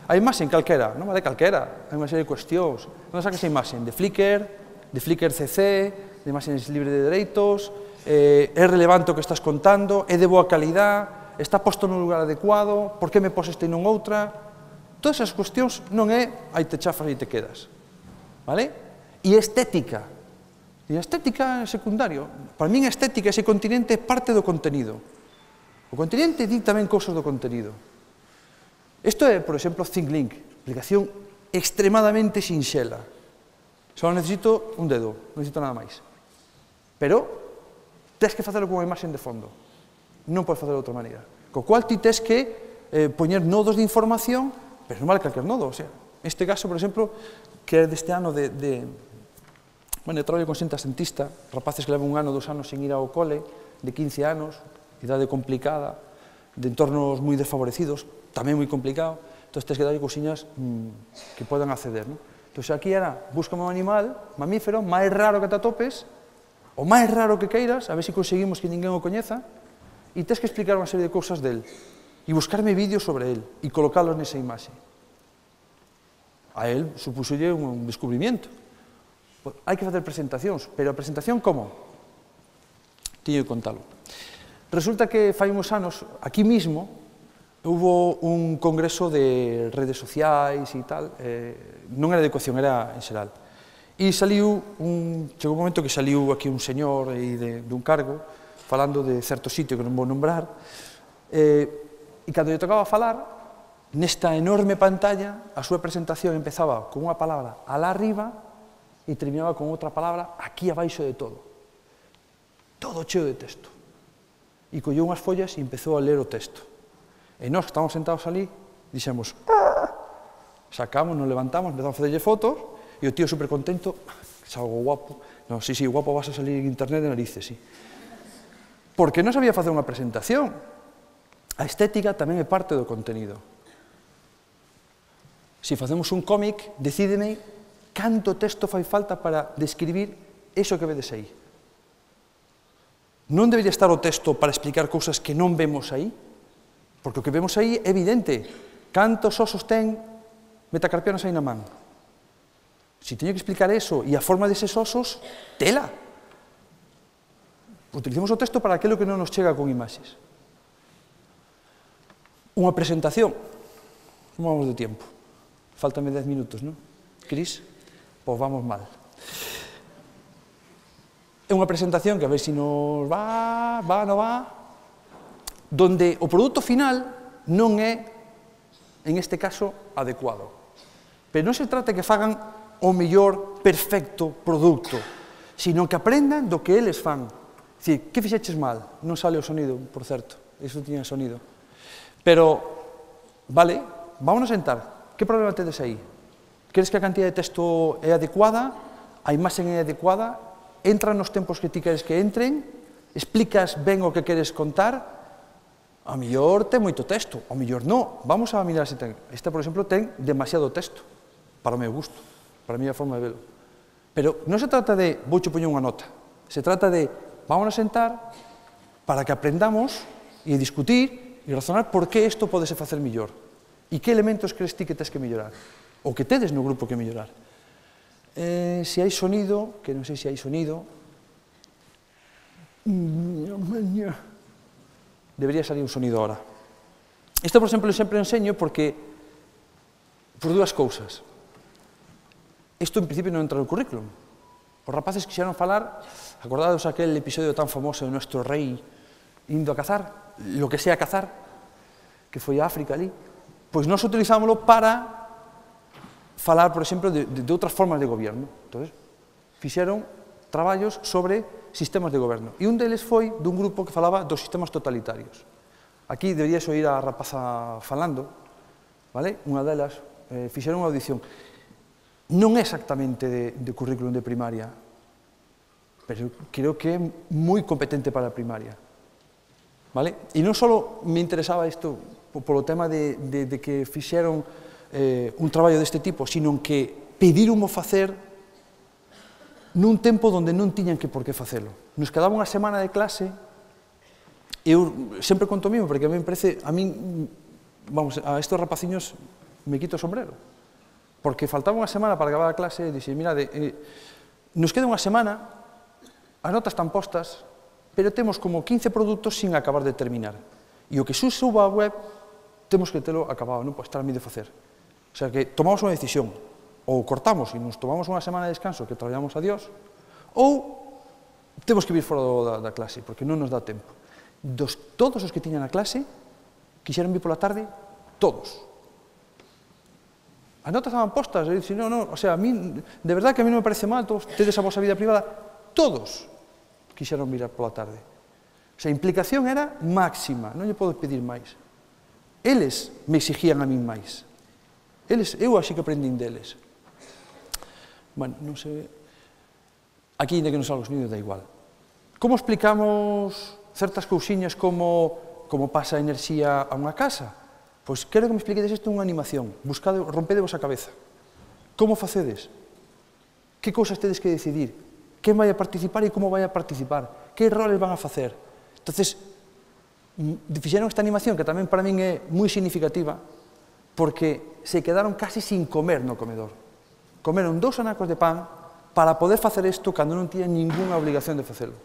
A imaxe calquera, non vale calquera, hai unha serie de cuestións. Non sacas a imaxe de Flickr, de Flickr C C, de imaxes libre de dereitos, eh, é relevante o que estás contando, é de boa calidad, está posto no lugar adecuado, por que me pos este e non outra? Todas esas cuestións non é aí te chafas e te quedas. Vale? E estética. E a estética é secundario. Para min a estética, ese continente, é parte do contenido. O continente di tamén cousas do contenido. Isto é, por exemplo, ThinkLink, aplicación extremadamente sinxela. Só necesito un dedo, non necesito nada máis. Pero, tens que facelo con unha imaxe de fondo. Non podes facelo de outra maneira. Co cual, ti tens que eh, poñer nodos de información, pero non vale calquer nodo. O sea, este caso, por exemplo, que é deste ano de... de bueno, eu traballo con xente asentista, rapaces que levan un ano, dos anos sin ir ao cole, de quince anos, idade complicada, de entornos moi desfavorecidos, tamén moi complicado, entón tens que darlle cousiñas mmm, que podan acceder. ¿no? Entón, aquí era, búscame un animal, mamífero, máis raro que te atopes, o máis raro que queiras, a ver se conseguimos que ninguén o coñeza, e tens que explicar unha serie de cousas del, e buscarme vídeos sobre el, e colocalos nesa imaxe. A él supúsolle un descubrimiento. Pues, hai que facer presentacións, pero a presentación como? Tiño que contalo. Resulta que fai uns anos, aquí mismo, hubo un congreso de redes sociais e tal, eh, non era de educación, era en xeral. E saliu, un, chegou un momento que saliu aquí un señor aí de, de un cargo, falando de certo sitio que non vou nombrar, eh, e cando lle tocaba falar, nesta enorme pantalla, a súa presentación empezaba con unha palabra alá arriba e terminaba con outra palabra aquí abaixo de todo. Todo cheo de texto. E colleu unhas follas e empezou a ler o texto. E nós que estábamos sentados ali, dixemos, sacamos, nos levantamos, empezamos a facerlle fotos, e o tío super contento, salgo guapo, no, sí, sí, guapo vas a salir en internet de narices, sí. Porque non sabía facer unha presentación. A estética tamén é parte do contenido. Se facemos un cómic, decídeme canto texto fai falta para describir eso que vedes aí. Non debería estar o texto para explicar cousas que non vemos aí? Porque o que vemos aí é evidente. Cantos osos ten metacarpianos aí na man? Se teño que explicar eso e a forma deses osos, tela. Utilicemos o texto para aquilo que non nos chega con imaxes. Unha presentación. Como vamos de tempo? Fáltame dez minutos, non? Cris? Pois vamos mal. É unha presentación que a ver se nos va, va, non va, donde o produto final non é, en este caso, adecuado. Pero non se trata que fagan o mellor perfecto produto, sino que aprendan do que eles fan. Dicir, que fixeches mal? Non sale o sonido, por certo, iso tiña sonido. Pero, vale, vámonos a sentar. Que problema tedes aí? Crees que a cantidad de texto é adecuada? A imaxe é adecuada? Entran nos tempos que ti queres que entren? Explicas ben o que queres contar? A mellor ten moito texto, a mellor non. Vamos a mirar se ten. Esta, por exemplo, ten demasiado texto, para o meu gusto, para a miña forma de velo. Pero non se trata de, vouche poñer unha nota, se trata de, vamos a sentar para que aprendamos e discutir e razonar por que isto pode se facer mellor. E que elementos crees ti que tens que mellorar? Ou que tedes no grupo que mellorar? Eh, se hai sonido, que non sei se hai sonido, debería salir un sonido ahora. Isto, por exemplo, sempre enseño porque por dúas cousas. Isto, en principio, non entra no currículum. Os rapaces quixeron falar, acordados aquel episodio tan famoso de nuestro rei indo a cazar, lo que sea cazar, que foi a África ali, pois nós utilizámoslo para falar, por exemplo, de, de, de outras formas de goberno. Entón, fixeron traballos sobre sistemas de goberno. E un deles foi dun grupo que falaba dos sistemas totalitarios. Aquí deberías oír a rapaza falando, vale? Unha delas, eh, fixeron unha audición. Non é exactamente de, de currículum de primaria, pero creo que é moi competente para a primaria. Vale? E non só me interesaba isto polo tema de, de, de que fixeron eh, un traballo deste tipo, sino que pedironmo facer nun tempo onde non tiñan que por que facelo. Nos quedaba unha semana de clase, eu sempre conto o mismo, porque a mí me parece, a mí, vamos, a estos rapaciños me quito o sombrero. Porque faltaba unha semana para acabar a clase e dixen, mirade, eh, nos queda unha semana, as notas están postas, pero temos como quince produtos sin acabar de terminar. E o que se suba á web, temos que telo acabado, non pode estar a mí de facer. O sea que tomamos unha decisión, ou cortamos e nos tomamos unha semana de descanso que traballamos a Dios, ou temos que vir fora da, da clase, porque non nos dá tempo. Dos, todos os que tiñan a clase, quixeran vir pola tarde, todos. As notas estaban postas, e dixen, no, no, o sea, a mí, de verdad que a mí non me parece mal, todos tedes a vosa vida privada, todos quixeron vir pola tarde. O sea, a implicación era máxima, non lle podo pedir máis. Eles me exigían a min máis. Eles, eu así que aprendín deles. Bueno, non sei... Aquí, ainda que non salga os niños, dá igual. Como explicamos certas cousiñas como como pasa a enerxía a unha casa? Pois quero que me expliquedes isto nunha animación. Buscade, rompedevos a cabeza. Como facedes? Que cousas tedes que decidir? Quen vai a participar e como vai a participar? Que roles van a facer? Entonces, fixeron esta animación que tamén para min é moi significativa porque se quedaron casi sin comer no comedor. Comeron dous anacos de pan para poder facer isto cando non tiñan ninguna obligación de facelo.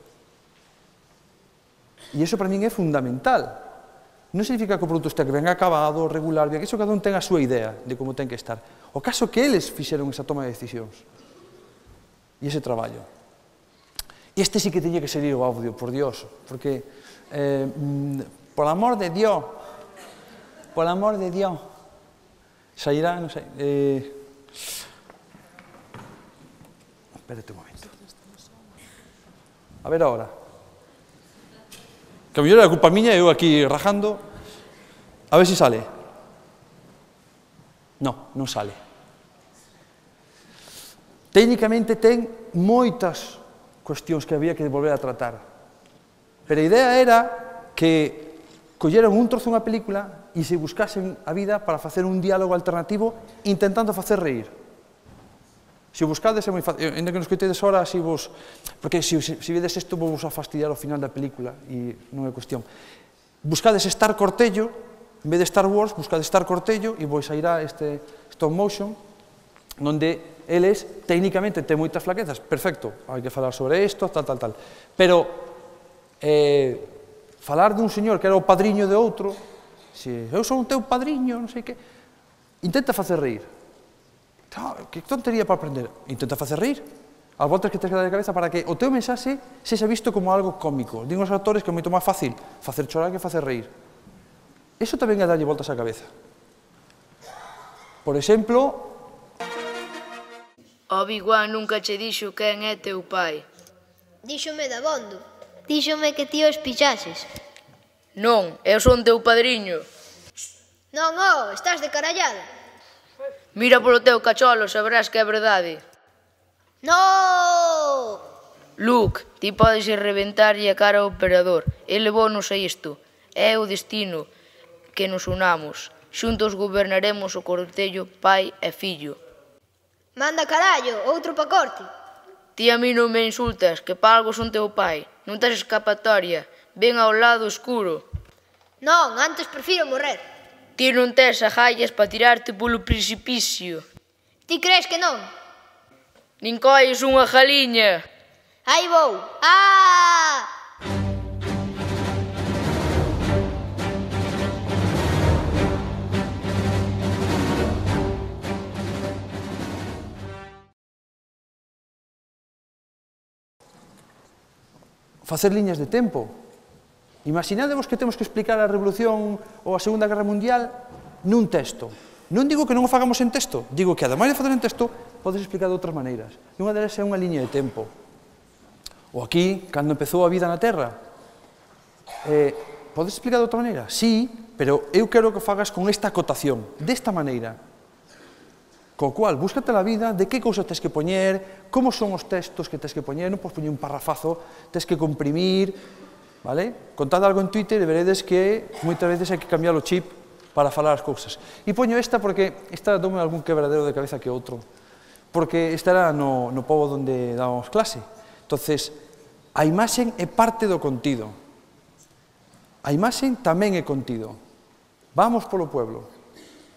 E iso para min é fundamental. Non significa que o produto este que venga acabado, regular, que iso cada un ten a súa idea de como ten que estar. O caso que eles fixeron esa toma de decisións. E ese traballo. E este sí que teña que salir o audio, por Dios, porque, eh, por amor de Dios, por amor de Dios, sairá, non sei, eh, espérate un momento. A ver ahora. Que a mellor é a culpa miña, eu aquí rajando. A ver se sale. No, non sale. Técnicamente ten moitas cuestións que había que volver a tratar. Pero a idea era que colleran un trozo dunha película e se buscasen a vida para facer un diálogo alternativo intentando facer reír. Se o buscades é moi fácil, ainda que nos coitedes ahora, así vos... Porque se, se, se vedes isto, vos a fastidiar ao final da película, e non é cuestión. Buscades Star Cortello, en vez de Star Wars, buscades Star Cortello, e vos sairá este stop motion, onde eles, técnicamente, ten moitas flaquezas, perfecto, hai que falar sobre isto, tal, tal, tal. Pero, eh, falar dun señor que era o padriño de outro, se eu son o teu padriño, non sei que, intenta facer reír. Que tontería para aprender. Intenta facer reír. As voltas que tens que dar de cabeza para que o teu mensaxe sexa visto como algo cómico. Digo aos autores que é moito máis fácil facer chorar que facer reír. Iso tamén é darlle voltas á cabeza. Por exemplo... Obi-Wan nunca che dixo quen é teu pai. Díxome dabondo. Díxome que ti os pichases. Non, eu son teu padriño. Non, oh, estás de carallada. Mira polo teu cacholo, sabrás que é verdade. No! Luke, ti podes reventarlle a cara ao emperador. Ele levounos a isto. É o destino que nos unamos. Xuntos gobernaremos o cortello pai e fillo. Manda carallo, outro pa corte. Ti a mí non me insultas, que pa algo son teu pai. Non tes escapatoria. Ven ao lado escuro. Non, antes prefiro morrer. Ti non tes agallas para tirarte polo precipicio. Ti crees que non? Nin colles unha galiña. Aí vou. Ah! Facer liñas de tempo. Imaginadevos que temos que explicar a Revolución ou a Segunda Guerra Mundial nun texto. Non digo que non o fagamos en texto, digo que, ademais de facer en texto, podes explicar de outras maneiras. E unha delas é unha liña de tempo. Ou aquí, cando empezou a vida na Terra, eh, podes explicar de outra maneira? Sí, pero eu quero que fagas con esta acotación, desta maneira. Co cual, búscate a vida de que cousas tens que poñer, como son os textos que tens que poñer, non podes poñer un parrafazo, tens que comprimir... Vale? Contad algo en Twitter e veredes que moitas veces hai que cambiar o chip para falar as cousas. E poño esta porque esta dome algún quebradero de cabeza que outro. Porque esta era no, no pobo onde dábamos clase. Entonces, a imaxen é parte do contido. A imaxen tamén é contido. Vamos polo pueblo.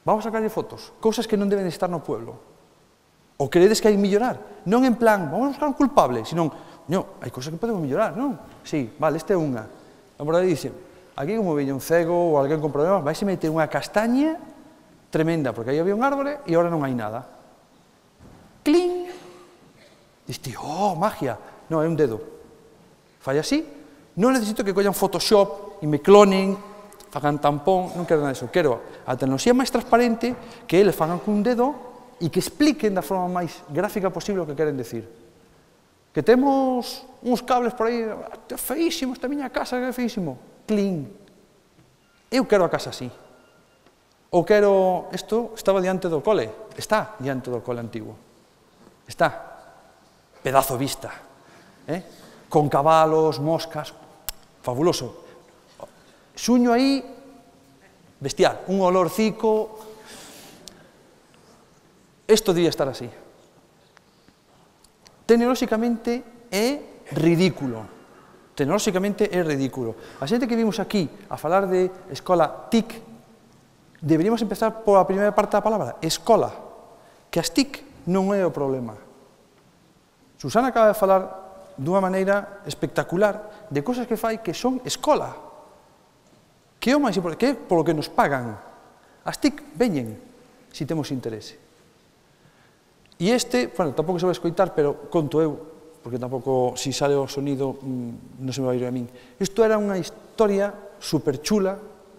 Vamos a sacarlle fotos, cousas que non deben estar no pueblo. Ou queredes que hai mellorar? Non en plan, vamos a buscar un culpable, senón, no, hai cousas que podemos mellorar, non? Sí, vale, esta é unha. A morada dice, aquí como veña un cego ou alguén con problemas, vais a meter unha castaña tremenda, porque aí había un árbore e agora non hai nada. ¡Cling! Diste, oh, magia. Non, é un dedo. Fai así. Non necesito que collan Photoshop e me clonen, fagan tampón, non quero nada disso. Quero a tecnoloxía máis transparente, que eles fagan cun dedo e que expliquen da forma máis gráfica posible o que queren decir. Que temos uns cables por aí, é feísimo, esta miña casa é feísimo. Cling. Eu quero a casa así. Ou quero, isto estaba diante do cole, está diante do cole antigo. Está. Pedazo vista. Eh? Con cabalos, moscas, fabuloso. Suño aí, bestial, un olorcico. Isto debía estar así. Tecnolóxicamente é ridículo. Tecnolóxicamente é ridículo. A xente que vimos aquí a falar de escola T I C, deberíamos empezar pola primeira parte da palabra, escola, que as T I C non é o problema. Susana acaba de falar dunha maneira espectacular de cosas que fai que son escola. Que é o máis importante, que é polo que nos pagan. As T I C veñen se temos interese. E este, bueno, tampouco se vai escoitar, pero conto eu, porque tampouco, se sale o sonido, non se me vai ir a min. Isto era unha historia superchula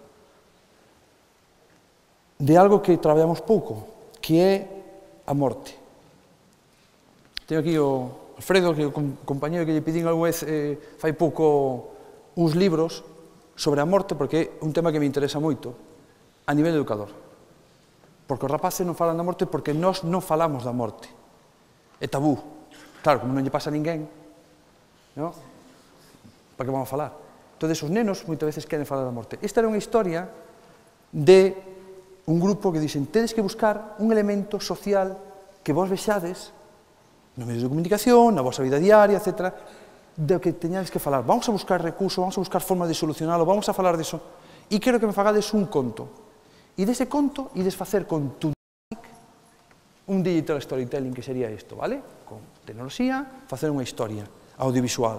de algo que traballamos pouco, que é a morte. Teño aquí o Alfredo, que é o compañero que lle pedín algunha vez, eh, fai pouco, uns libros sobre a morte, porque é un tema que me interesa moito, a nivel educador. Porque os rapaces non falan da morte porque nós non falamos da morte. É tabú. Claro, como non lle pasa a ninguén, non? Para que vamos a falar? Entón, os nenos moitas veces queren falar da morte. Esta era unha historia de un grupo que dicen, tedes que buscar un elemento social que vos vexades nos medios de comunicación, na vosa vida diaria, etcétera, do que teñades que falar. Vamos a buscar recursos, vamos a buscar formas de solucionalo, vamos a falar diso. E quero que me fagades un conto. E dese conto, ides facer con tu un digital storytelling, que sería isto, vale? Con tecnoloxía, facer unha historia audiovisual.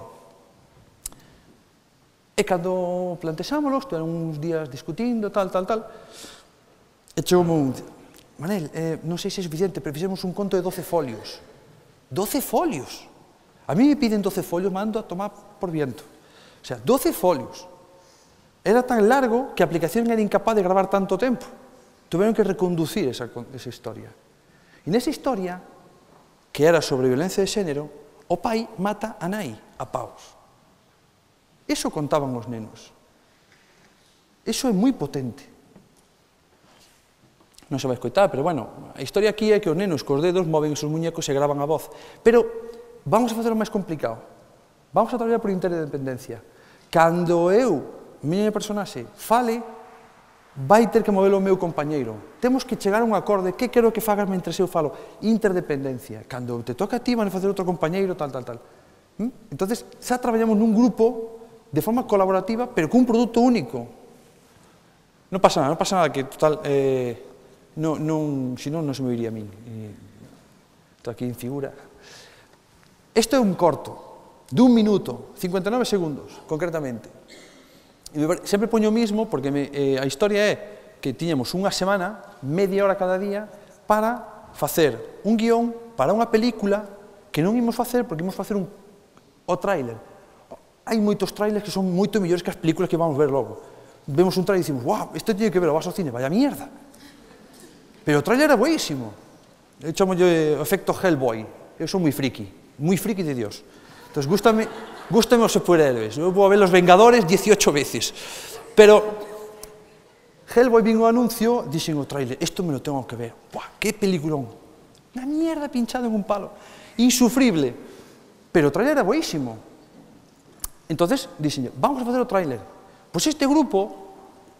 E cando plantexámoslo, eran uns días discutindo, tal, tal, tal, e chegou un... Manel, eh, non sei se é suficiente, pero fixemos un conto de doce folios. doce folios! A mí me piden doce folios, mando a tomar por viento. O sea, doce folios. Era tan largo que a aplicación era incapaz de gravar tanto tempo. Tuvieron que reconducir esa, esa historia. E nesa historia, que era sobre violencia de xénero, o pai mata a nai a paus. Eso contaban os nenos. Eso é moi potente. Non se vai escoitar, pero bueno, a historia aquí é que os nenos cos dedos moven os seus muñecos e gravan a voz. Pero vamos a facer o máis complicado. Vamos a traballar por interdependencia. Cando eu miña personaxe fale, vai ter que movelo o meu compañeiro. Temos que chegar a un acorde, que quero que fagas mentre eu falo? Interdependencia. Cando te toca a ti, van a facer outro compañeiro, tal, tal, tal. ¿Mm? Entonces, xa traballamos nun grupo de forma colaborativa, pero cun produto único. Non pasa nada, non pasa nada que, total, eh, non, non, senón non se me iría a min. Estou aquí en figura. Isto é un corto, dun minuto, cincuenta e nove segundos, concretamente. Sempre poño o mismo, porque me, eh, a historia é que tiñamos unha semana, media hora cada día, para facer un guión para unha película que non imos facer, porque imos facer un, o tráiler. Hai moitos trailers que son moito mellores que as películas que vamos ver logo. Vemos un trailer e dicimos, wow, isto tiene que ver, vas ao cine, vaya mierda. Pero o trailer é buenísimo. Eu chamo yo o efecto Hellboy. Eu son moi friki, moi friki de Dios. Entón, gústame... Gústame os superhéroes, eu vou a ver Los Vengadores dieciocho veces, pero Hellboy vin o anuncio, dixen o trailer, isto me lo tengo que ver, buah, que peliculón, unha mierda pinchada en un palo, insufrible, pero o trailer era boísimo. Entonces, dixen, vamos a facer o trailer. Pois este grupo,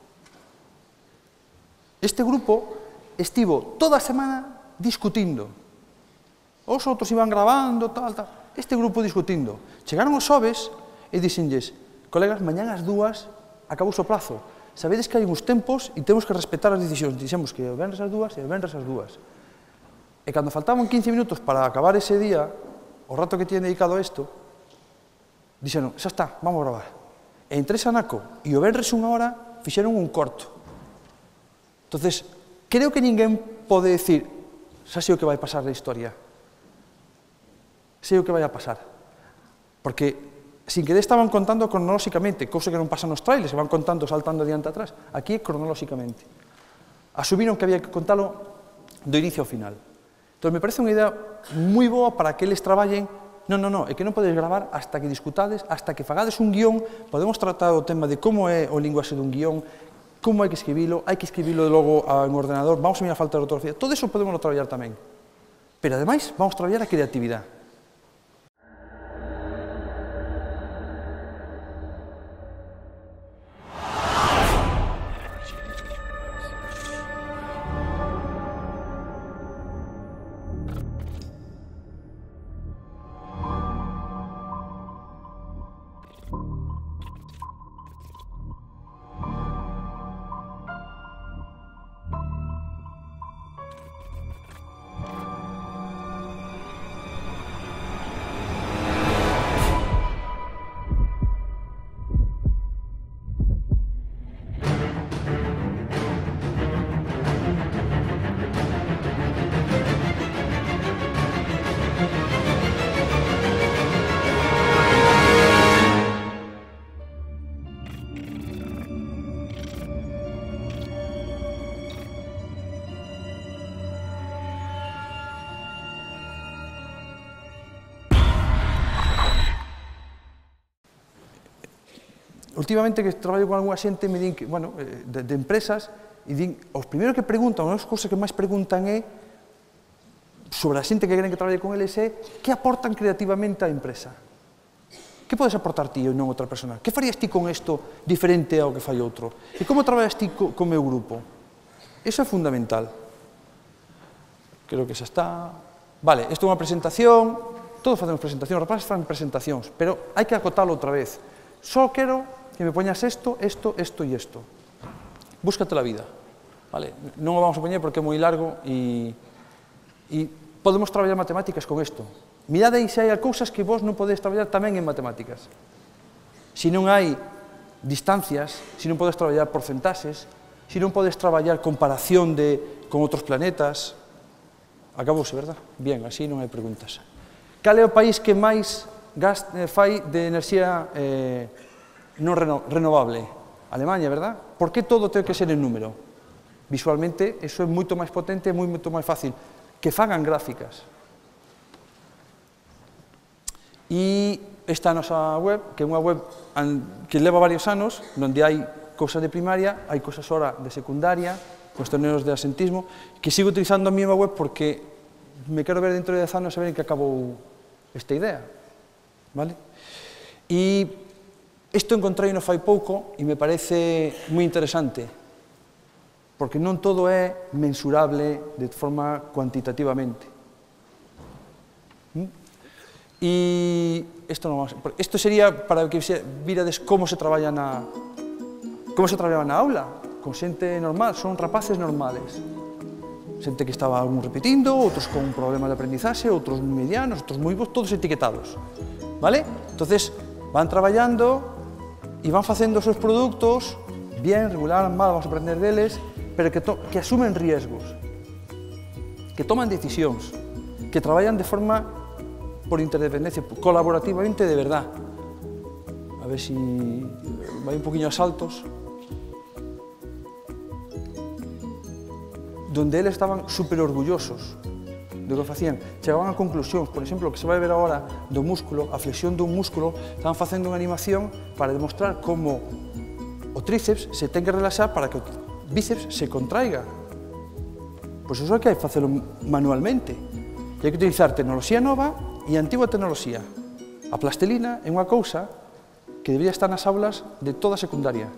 este grupo estivo toda a semana discutindo, os outros iban grabando, tal, tal, este grupo discutindo. Chegaron os xoves e dixenlles, colegas, mañán ás dúas acabou o prazo. sabedes que hai uns tempos e temos que respetar as decisións. Dixemos que o venres as dúas e o venres as dúas. E cando faltaban quince minutos para acabar ese día, o rato que tiene dedicado a isto, dixeron, xa está, vamos a gravar. E entre Sanaco e o venres unha hora, fixeron un corto. Entonces, creo que ninguén pode decir, xa sei o que vai pasar da historia. Sei o que vai a pasar. Porque sin querer estaban contando cronolóxicamente, cousa que non pasa nos trailers, que van contando saltando adiante atrás. Aquí é cronolóxicamente. Asumiron que había que contalo do inicio ao final. Entón, me parece unha idea moi boa para que eles traballen. Non, non, non, é que non podes gravar hasta que discutades, hasta que fagades un guión, podemos tratar o tema de como é o linguaxe dun guión, como hai que escribilo, hai que escribilo logo en ordenador, vamos a mirar a falta de ortografía, todo eso podemos traballar tamén. Pero, ademais, vamos a traballar a creatividade. Últimamente que traballo con algunha xente me din que, bueno, de, de empresas e din, os primeiros que preguntan, as cousas que máis preguntan é sobre a xente que queren que traballe con eles é que aportan creativamente á empresa. Que podes aportar ti e non outra persona? Que farías ti con isto diferente ao que fai outro? E como traballas ti co, co meu grupo? Iso é fundamental. Creo que xa está. Vale, isto é unha presentación, todos facemos presentacións, os rapaces fan presentacións, pero hai que acotalo outra vez. Só quero que me poñas isto, isto, isto e isto. Búscate la vida. Vale? Non o vamos a poñer porque é moi largo e, e podemos traballar matemáticas con isto. Mirade aí se hai cousas que vos non podedes traballar tamén en matemáticas. Se non hai distancias, se non podes traballar porcentaxes, se non podes traballar comparación de, con outros planetas, acabouse, verdad? Bien, así non hai preguntas. Cal é o país que máis gas, eh, fai de enerxía eh, non reno, renovable? Alemanha, verdad? Por que todo ten que ser en número? Visualmente, eso é moito máis potente e moito máis fácil. Que fagan gráficas. E esta é a nosa web, que é unha web que leva varios anos, onde hai cousas de primaria, hai cousas ahora de secundaria, cuestionarios de asentismo, que sigo utilizando a mesma web porque me quero ver dentro de dez anos a ver en que acabou esta idea. Vale? E isto encontrei no fai pouco e me parece moi interesante, porque non todo é mensurable de forma cuantitativamente. E isto non vamos a... Isto sería para que virades como se traballa na como se traballaba na aula, con xente normal, son rapaces normales. Xente que estaba algún repetindo, outros con un problema de aprendizaxe, outros medianos, outros moi bons, todos etiquetados. Vale? Entonces, van traballando e van facendo os seus produtos, bien, regular, mal, vamos a aprender deles, pero que, to que asumen riesgos, que toman decisións, que traballan de forma por interdependencia, colaborativamente de verdad. A ver si vai un poquinho a saltos. Donde eles estaban super orgullosos do que facían, chegaban a conclusións, por exemplo, o que se vai ver agora do músculo, a flexión dun músculo, estaban facendo unha animación para demostrar como o tríceps se ten que relaxar para que o bíceps se contraiga. Pois iso é que hai que facelo manualmente. E hai que utilizar tecnoloxía nova e antigua tecnoloxía. A plastilina é unha cousa que debería estar nas aulas de toda a secundaria.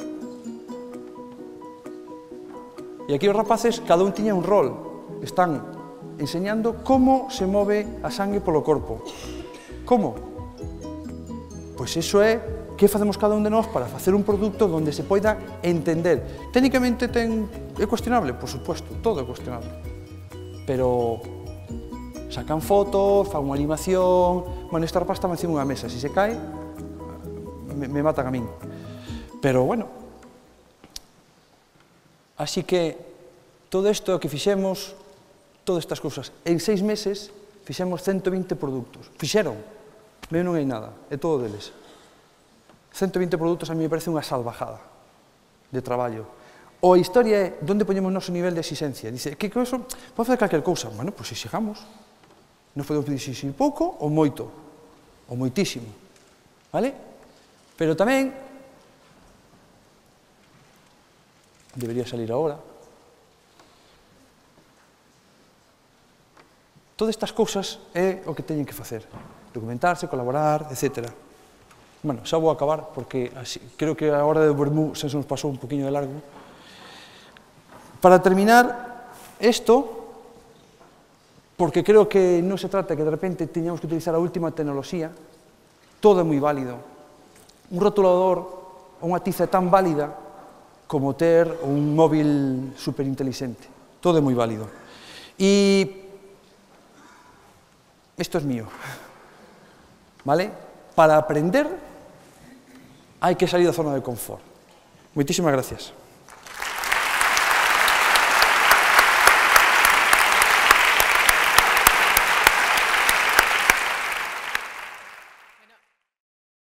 E aquí os rapaces, cada un tiña un rol. Están enseñando como se move a sangue polo corpo. Como? Pois iso é que facemos cada un de nós para facer un produto onde se poida entender. Técnicamente ten, é cuestionable? Por suposto, todo é cuestionable. Pero sacan fotos, fan unha animación... Bueno, esta rapaz está encima unha mesa, se se cae, me, me matan a min. Pero, bueno, así que todo isto que fixemos, todas estas cousas, en seis meses fixemos ciento vinte produtos. Fixeron, meu non hai nada, é todo deles. ciento vinte produtos a mí me parece unha salvajada de traballo. O a historia é onde poñemos o noso nivel de exigencia. Dice, que cousa, pode fazer calquer cousa. Bueno, pois exigamos. Non podemos exigir pouco ou moito, ou moitísimo. Vale? Pero tamén, debería salir agora, todas estas cousas é o que teñen que facer. Documentarse, colaborar, etcétera. Bueno, xa vou acabar, porque así, creo que a hora de vermú xa se nos pasou un poquinho de largo. Para terminar, isto, porque creo que non se trata que de repente teñamos que utilizar a última tecnoloxía, todo é moi válido. Un rotulador ou unha tiza é tan válida como ter un móvil superinteligente. Todo é moi válido. E isto é mío. Vale? Para aprender hai que salir da zona de confort. Moitísimas gracias.